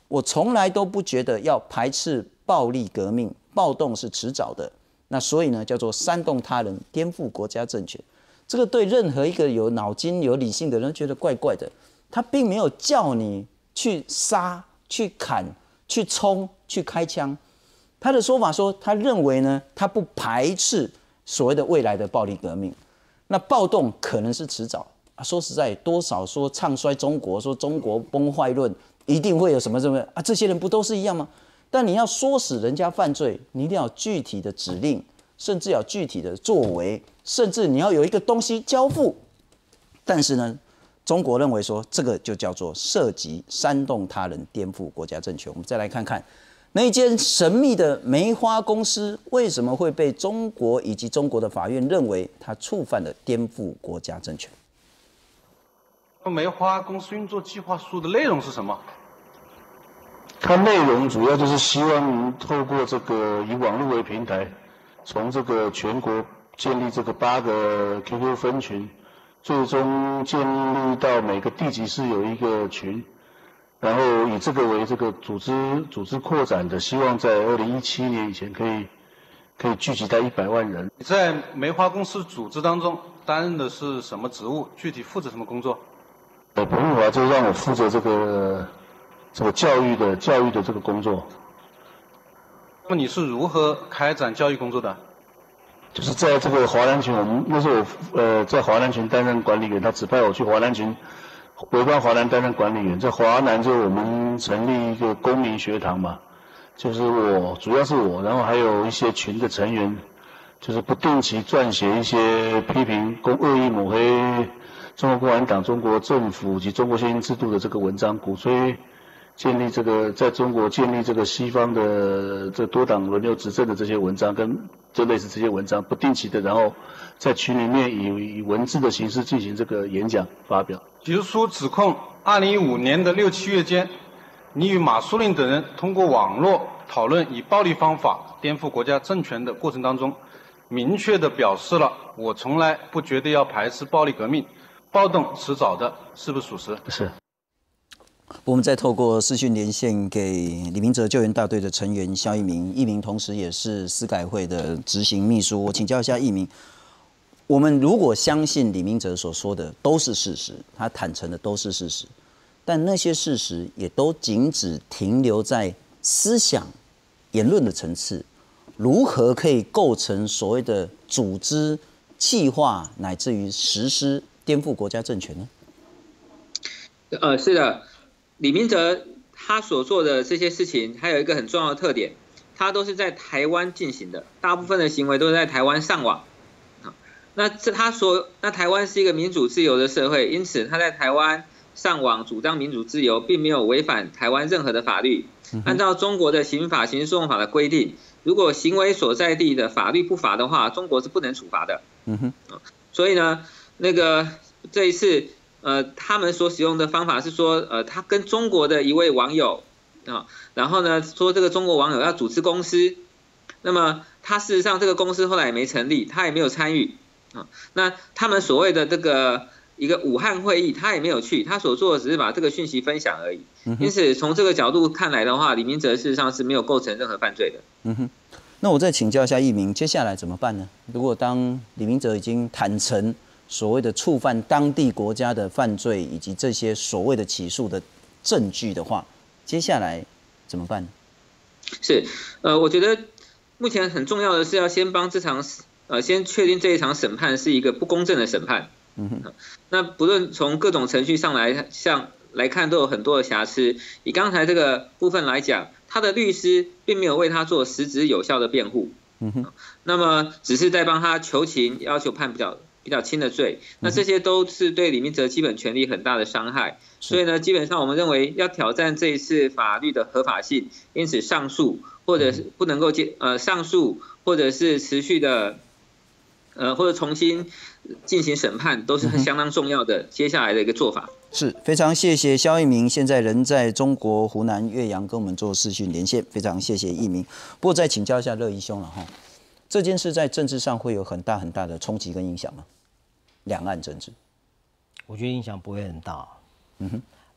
我从来都不觉得要排斥暴力革命，暴动是迟早的。那所以呢，叫做煽动他人，颠覆国家政权。这个对任何一个有脑筋、有理性的人觉得怪怪的。他并没有叫你去杀、去砍、去冲、去开枪。他的说法说，他认为呢，他不排斥所谓的未来的暴力革命。那暴动可能是迟早。说实在，多少说唱衰中国，说中国崩坏论，一定会有什么什么啊？这些人不都是一样吗？但你要唆使人家犯罪，你一定要有具体的指令，甚至要有具体的作为，甚至你要有一个东西交付。但是呢，中国认为说这个就叫做涉及煽动他人颠覆国家政权。我们再来看看那一间神秘的梅花公司为什么会被中国以及中国的法院认为它触犯了颠覆国家政权。 梅花公司运作计划书的内容是什么？ 它内容主要就是希望透过这个以网络为平台，从这个全国建立这个八个 Q Q 分群，最终建立到每个地级市有一个群，然后以这个为这个组织组织扩展的，希望在二零一七年以前可以可以聚集到一百万人。 你在梅花公司组织当中担任的是什么职务？具体负责什么工作？ 呃，彭玉华就让我负责这个这个教育的教育的这个工作。 那么你是如何开展教育工作的？ 就是在这个华南群，我们那时候我呃在华南群担任管理员，他指派我去华南群围观华南担任管理员。在华南就我们成立一个公民学堂嘛，就是我主要是我，然后还有一些群的成员，就是不定期撰写一些批评公恶意抹黑中国共产党、中国政府及中国现行制度的这个文章，鼓吹建立这个在中国建立这个西方的这多党轮流执政的这些文章，跟就类似这些文章，不定期的，然后在群里面以以文字的形式进行这个演讲发表。 起诉书指控，二零一五年的六七月间，你与马树林等人通过网络讨论以暴力方法颠覆国家政权的过程当中，明确地表示了我从来不觉得要排斥暴力革命。暴动迟早的，是不是属实？ 是。 我们再透过视讯连线给李明哲救援大队的成员肖一鸣，一鸣同时也是司改会的执行秘书。我请教一下一鸣，我们如果相信李明哲所说的都是事实，他坦诚的都是事实，但那些事实也都仅只停留在思想、言论的层次，如何可以构成所谓的组织、计划乃至于实施颠覆国家政权呢？ 呃，是的，李明哲他所做的这些事情，还有一个很重要的特点，他都是在台湾进行的，大部分的行为都是在台湾上网。那这他说，那台湾是一个民主自由的社会，因此他在台湾上网主张民主自由，并没有违反台湾任何的法律。按照中国的刑法、刑事诉讼法的规定，如果行为所在地的法律不罚的话，中国是不能处罚的。嗯哼。所以呢，那个这一次，呃，他们所使用的方法是说，呃，他跟中国的一位网友啊，然后呢说这个中国网友要组织公司，那么他事实上这个公司后来也没成立，他也没有参与啊。那他们所谓的这个一个武汉会议，他也没有去，他所做的只是把这个讯息分享而已。因此从这个角度看来的话，李明哲事实上是没有构成任何犯罪的。 嗯哼。那我再请教一下一鸣，接下来怎么办呢？如果当李明哲已经坦诚所谓的触犯当地国家的犯罪以及这些所谓的起诉的证据的话，接下来怎么办呢？ 是，呃，我觉得目前很重要的是要先帮这场，呃，先确定这一场审判是一个不公正的审判。嗯哼。那不论从各种程序上来像来看，都有很多的瑕疵。以刚才这个部分来讲，他的律师并没有为他做实质有效的辩护。嗯哼。那么只是在帮他求情，要求判比较比较轻的罪。那这些都是对李明哲基本权利很大的伤害。所以呢，基本上我们认为要挑战这一次法律的合法性，因此上诉或者是不能够接呃上诉，或者是持续的呃或者重新进行审判，都是相当重要的接下来的一个做法。 是非常谢谢肖一鸣，现在人在中国湖南岳阳跟我们做视讯连线，非常谢谢一鸣。不过再请教一下乐怡兄了哈，这件事在政治上会有很大很大的冲击跟影响吗？两岸政治， 我觉得影响不会很大。嗯哼，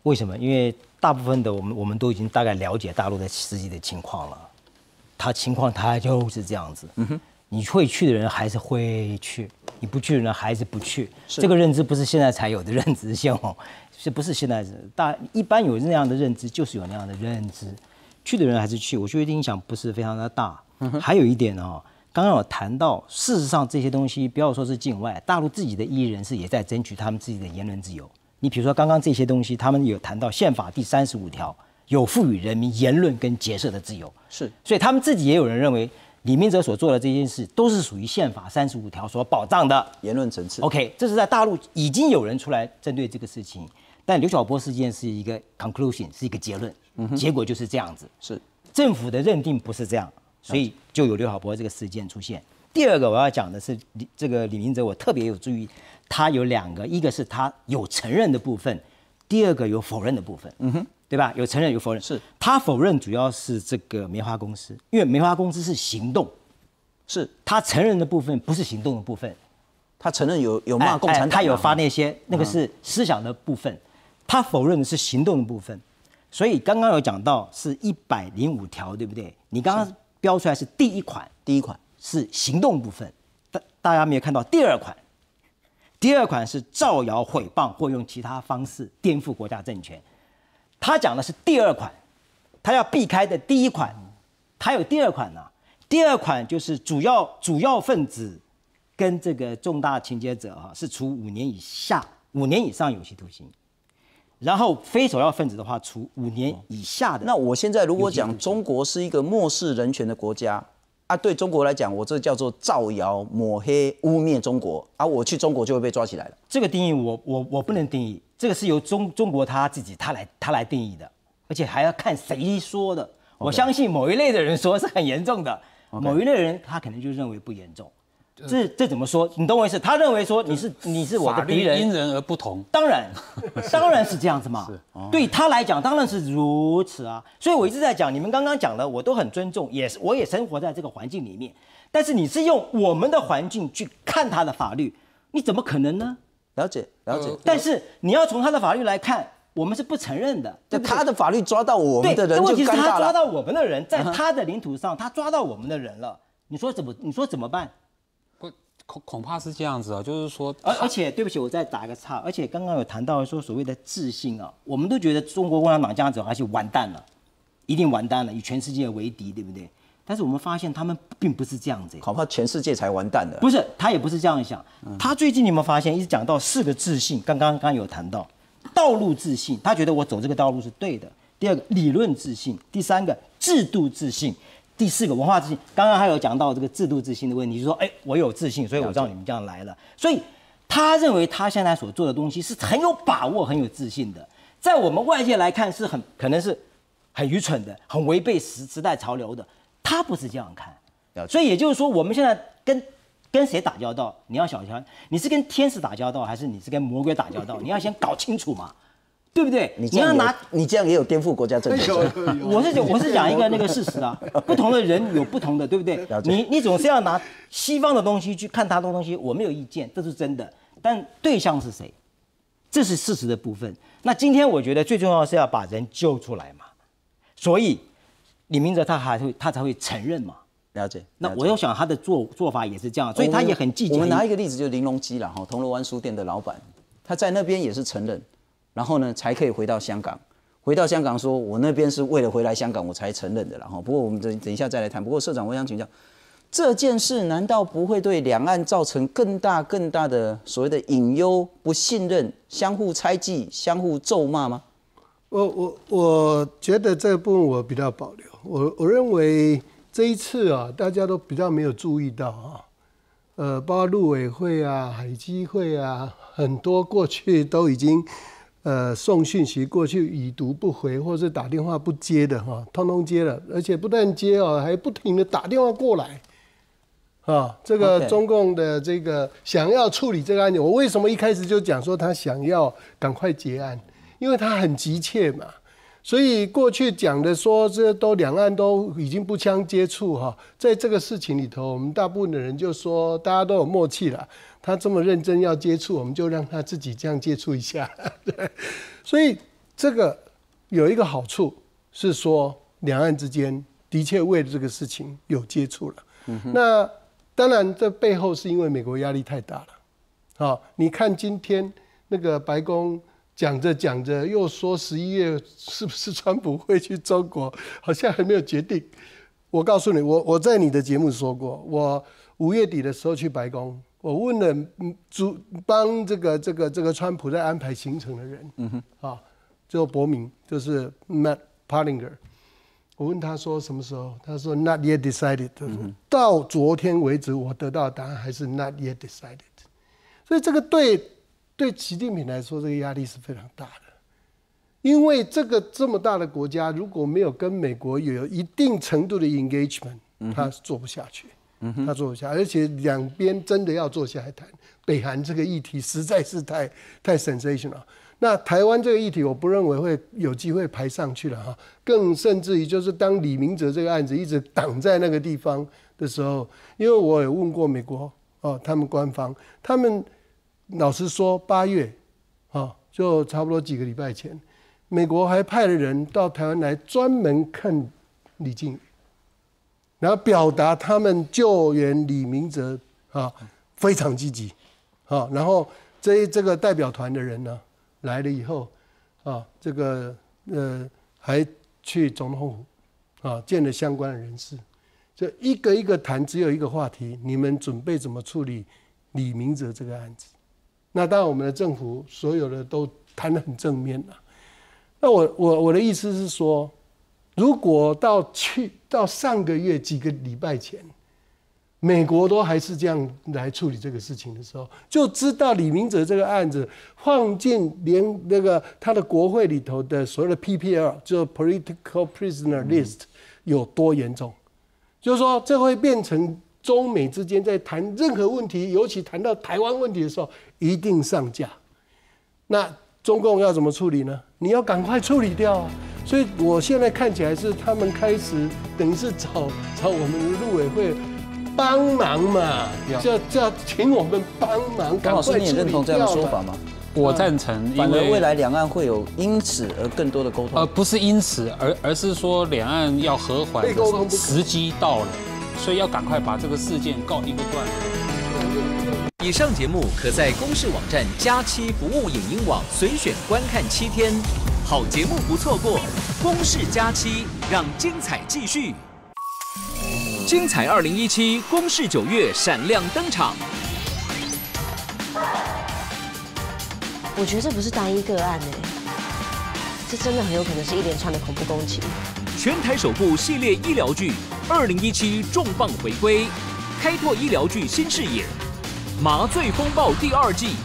为什么？因为大部分的我们我们都已经大概了解大陆的实际的情况了，它情况它就是这样子。嗯哼，你会去的人还是会去，你不去的人还是不去。这个认知不是现在才有的认知性哦，是不是现在大一般有那样的认知，就是有那样的认知，去的人还是去，我觉得影响不是非常的大。嗯、还有一点哦，刚刚有谈到，事实上这些东西不要说是境外，大陆自己的异议人士也在争取他们自己的言论自由。你比如说刚刚这些东西，他们有谈到宪法第三十五条有赋予人民言论跟结社的自由， 是， 所以他们自己也有人认为李明哲所做的这件事都是属于宪法三十五条所保障的言论层次。 OK， 这是在大陆已经有人出来针对这个事情，但刘晓波事件是一个 conclusion， 是一个结论，嗯、结果就是这样子。 是政府的认定不是这样，所以就有刘晓波这个事件出现。第二个我要讲的是这个李明哲，我特别有注意，他有两个，一个是他有承认的部分，第二个有否认的部分，嗯哼，对吧？有承认有否认， 是他否认主要是这个梅花公司，因为梅花公司是行动， 是他承认的部分不是行动的部分， 他承认有有骂共产党、哎哎， 他有发那些那个是思想的部分，嗯、他否认的是行动的部分，所以刚刚有讲到是一百零五条，对不对？你刚刚标出来是第一款， 第一款。 是行动部分，大大家没有看到第二款，第二款是造谣毁谤或用其他方式颠覆国家政权。他讲的是第二款，他要避开的第一款，他有第二款呢、啊。第二款就是主要主要分子跟这个重大情节者啊，是处五年以下五年以上有期徒刑。然后非首要分子的话，处五年以下的。 那我现在如果讲中国是一个漠视人权的国家。啊，对中国来讲，我这叫做造谣、抹黑、污蔑中国啊！我去中国就会被抓起来了。 这个定义我我我不能定义，这个是由中中国他自己他来他来定义的，而且还要看谁说的。Okay. 我相信某一类的人说是很严重的， okay. 某一类人他可能就认为不严重。这这怎么说？你懂我意思？他认为说你是你是我的敌人， 因人而不同。 当然，当然是这样子嘛。哦、对他来讲，当然是如此啊。所以我一直在讲，你们刚刚讲的，我都很尊重，也是我也生活在这个环境里面。但是你是用我们的环境去看他的法律，你怎么可能呢？ 了解了解。 但是你要从他的法律来看，我们是不承认的。 对他的法律抓到我们的人就尴尬了。 问题是他抓到我们的人，在他的领土上，他抓到我们的人了。你说怎么？你说怎么办？ 恐恐怕是这样子啊，就是说， 而而且对不起，我再打个岔，而且刚刚有谈到说所谓的自信啊，我们都觉得中国共产党这样子还是完蛋了，一定完蛋了，与全世界为敌，对不对？但是我们发现他们并不是这样子， 恐怕全世界才完蛋了。 不是，他也不是这样想。嗯、他最近你有没有发现，一直讲到四个自信，刚刚刚有谈到道路自信，他觉得我走这个道路是对的。第二个理论自信，第三个制度自信。第四个文化自信，刚刚还有讲到这个制度自信的问题，就是说，哎，我有自信，所以我知道你们这样来了。所以他认为他现在所做的东西是很有把握、很有自信的，在我们外界来看是很可能是很愚蠢的、很违背时时代潮流的。他不是这样看，所以也就是说，我们现在跟跟谁打交道，你要小心，你是跟天使打交道，还是你是跟魔鬼打交道？你要先搞清楚嘛。对不对？ 你要拿你这样也有颠覆国家政权。 我是我是讲一个那个事实啊，不同的人有不同的，对不对？你你总是要拿西方的东西去看他的东西，我没有意见，这是真的。但对象是谁？这是事实的部分。那今天我觉得最重要的是要把人救出来嘛。所以李明哲他还会他才会承认嘛。 了解。 那我又想他的做做法也是这样，所以他也很积极。 我们拿一个例子，就是林隆基啦，哈，铜锣湾书店的老板，他在那边也是承认。然后呢，才可以回到香港。回到香港说，我那边是为了回来香港，我才承认的啦。不过我们等等一下再来谈。不过社长，我想请教，这件事难道不会对两岸造成更大更大的所谓的隐忧、不信任、相互猜忌、相互咒骂吗？ 我我我觉得这部分我比较保留。我我认为这一次啊，大家都比较没有注意到啊，呃，包括陆委会啊、海基会啊，很多过去都已经。呃，送讯息过去已读不回，或是打电话不接的哈，通通接了，而且不但接哦，还不停的打电话过来，啊，这个中共的这个想要处理这个案件，我为什么一开始就讲说他想要赶快结案？因为他很急切嘛，所以过去讲的说这都两岸都已经不相接触哈，在这个事情里头，我们大部分的人就说大家都有默契了。他这么认真要接触，我们就让他自己这样接触一下。对，所以这个有一个好处是说，两岸之间的确为了这个事情有接触了。嗯、那当然，这背后是因为美国压力太大了。好，你看今天那个白宫讲着讲着又说十一月是不是川普会去中国，好像还没有决定。我告诉你，我我在你的节目说过，我五月底的时候去白宫，我问了主帮这个这个这个川普在安排行程的人，嗯哼，啊，就伯明，就是 Matt Pottinger， 我问他说什么时候，他说 Not yet decided，、嗯、到昨天为止，我得到的答案还是 Not yet decided。所以这个对对习近平来说，这个压力是非常大的。因为这个这么大的国家，如果没有跟美国有一定程度的 engagement， 他做不下去，嗯、他做不下，而且两边真的要坐下来谈北韩这个议题，实在是太太 sensational。那台湾这个议题，我不认为会有机会排上去了哈。更甚至于就是当李明哲这个案子一直挡在那个地方的时候，因为我有问过美国哦，他们官方，他们老实说，八月啊，就差不多几个礼拜前。美国还派了人到台湾来专门看李靖宇，然后表达他们救援李明哲啊非常积极啊，然后这这个代表团的人呢来了以后啊，这个呃还去总统府啊见了相关的人士，就一个一个谈，只有一个话题：你们准备怎么处理李明哲这个案子？那当然，我们的政府所有的都谈得很正面了。那我我我的意思是说，如果到去到上个月几个礼拜前，美国都还是这样来处理这个事情的时候，就知道李明哲这个案子放进连那个他的国会里头的所谓的 P P L， 就 Political Prisoner List 有多严重，就是说这会变成中美之间在谈任何问题，尤其谈到台湾问题的时候，一定上架。那中共要怎么处理呢？你要赶快处理掉啊！所以我现在看起来是他们开始等于是找找我们的陆委会帮忙嘛，叫叫请我们帮忙。 刚老师，你也认同这样的说法吗？ 我赞成， 反而未来两岸会有因此而更多的沟通。 呃，不是因此，而而是说两岸要和缓的时机到了，所以要赶快把这个事件告一个段落。 以上节目可在公视网站佳期服务影音网随选观看七天，好节目不错过，公视佳期让精彩继续。精彩二零一七，公视九月闪亮登场。 我觉得这不是单一个案哎，这真的很有可能是一连串的恐怖攻击。 全台首部系列医疗剧，二零一七重磅回归，开拓医疗剧新视野。麻醉风暴第二季，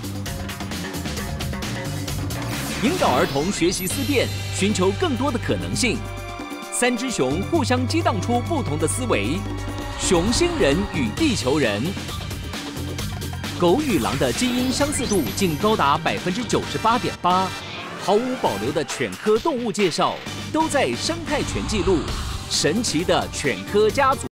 引导儿童学习思辨，寻求更多的可能性。三只熊互相激荡出不同的思维，熊星人与地球人。狗与狼的基因相似度竟高达百分之九十八点八，毫无保留的犬科动物介绍，都在生态全记录，神奇的犬科家族。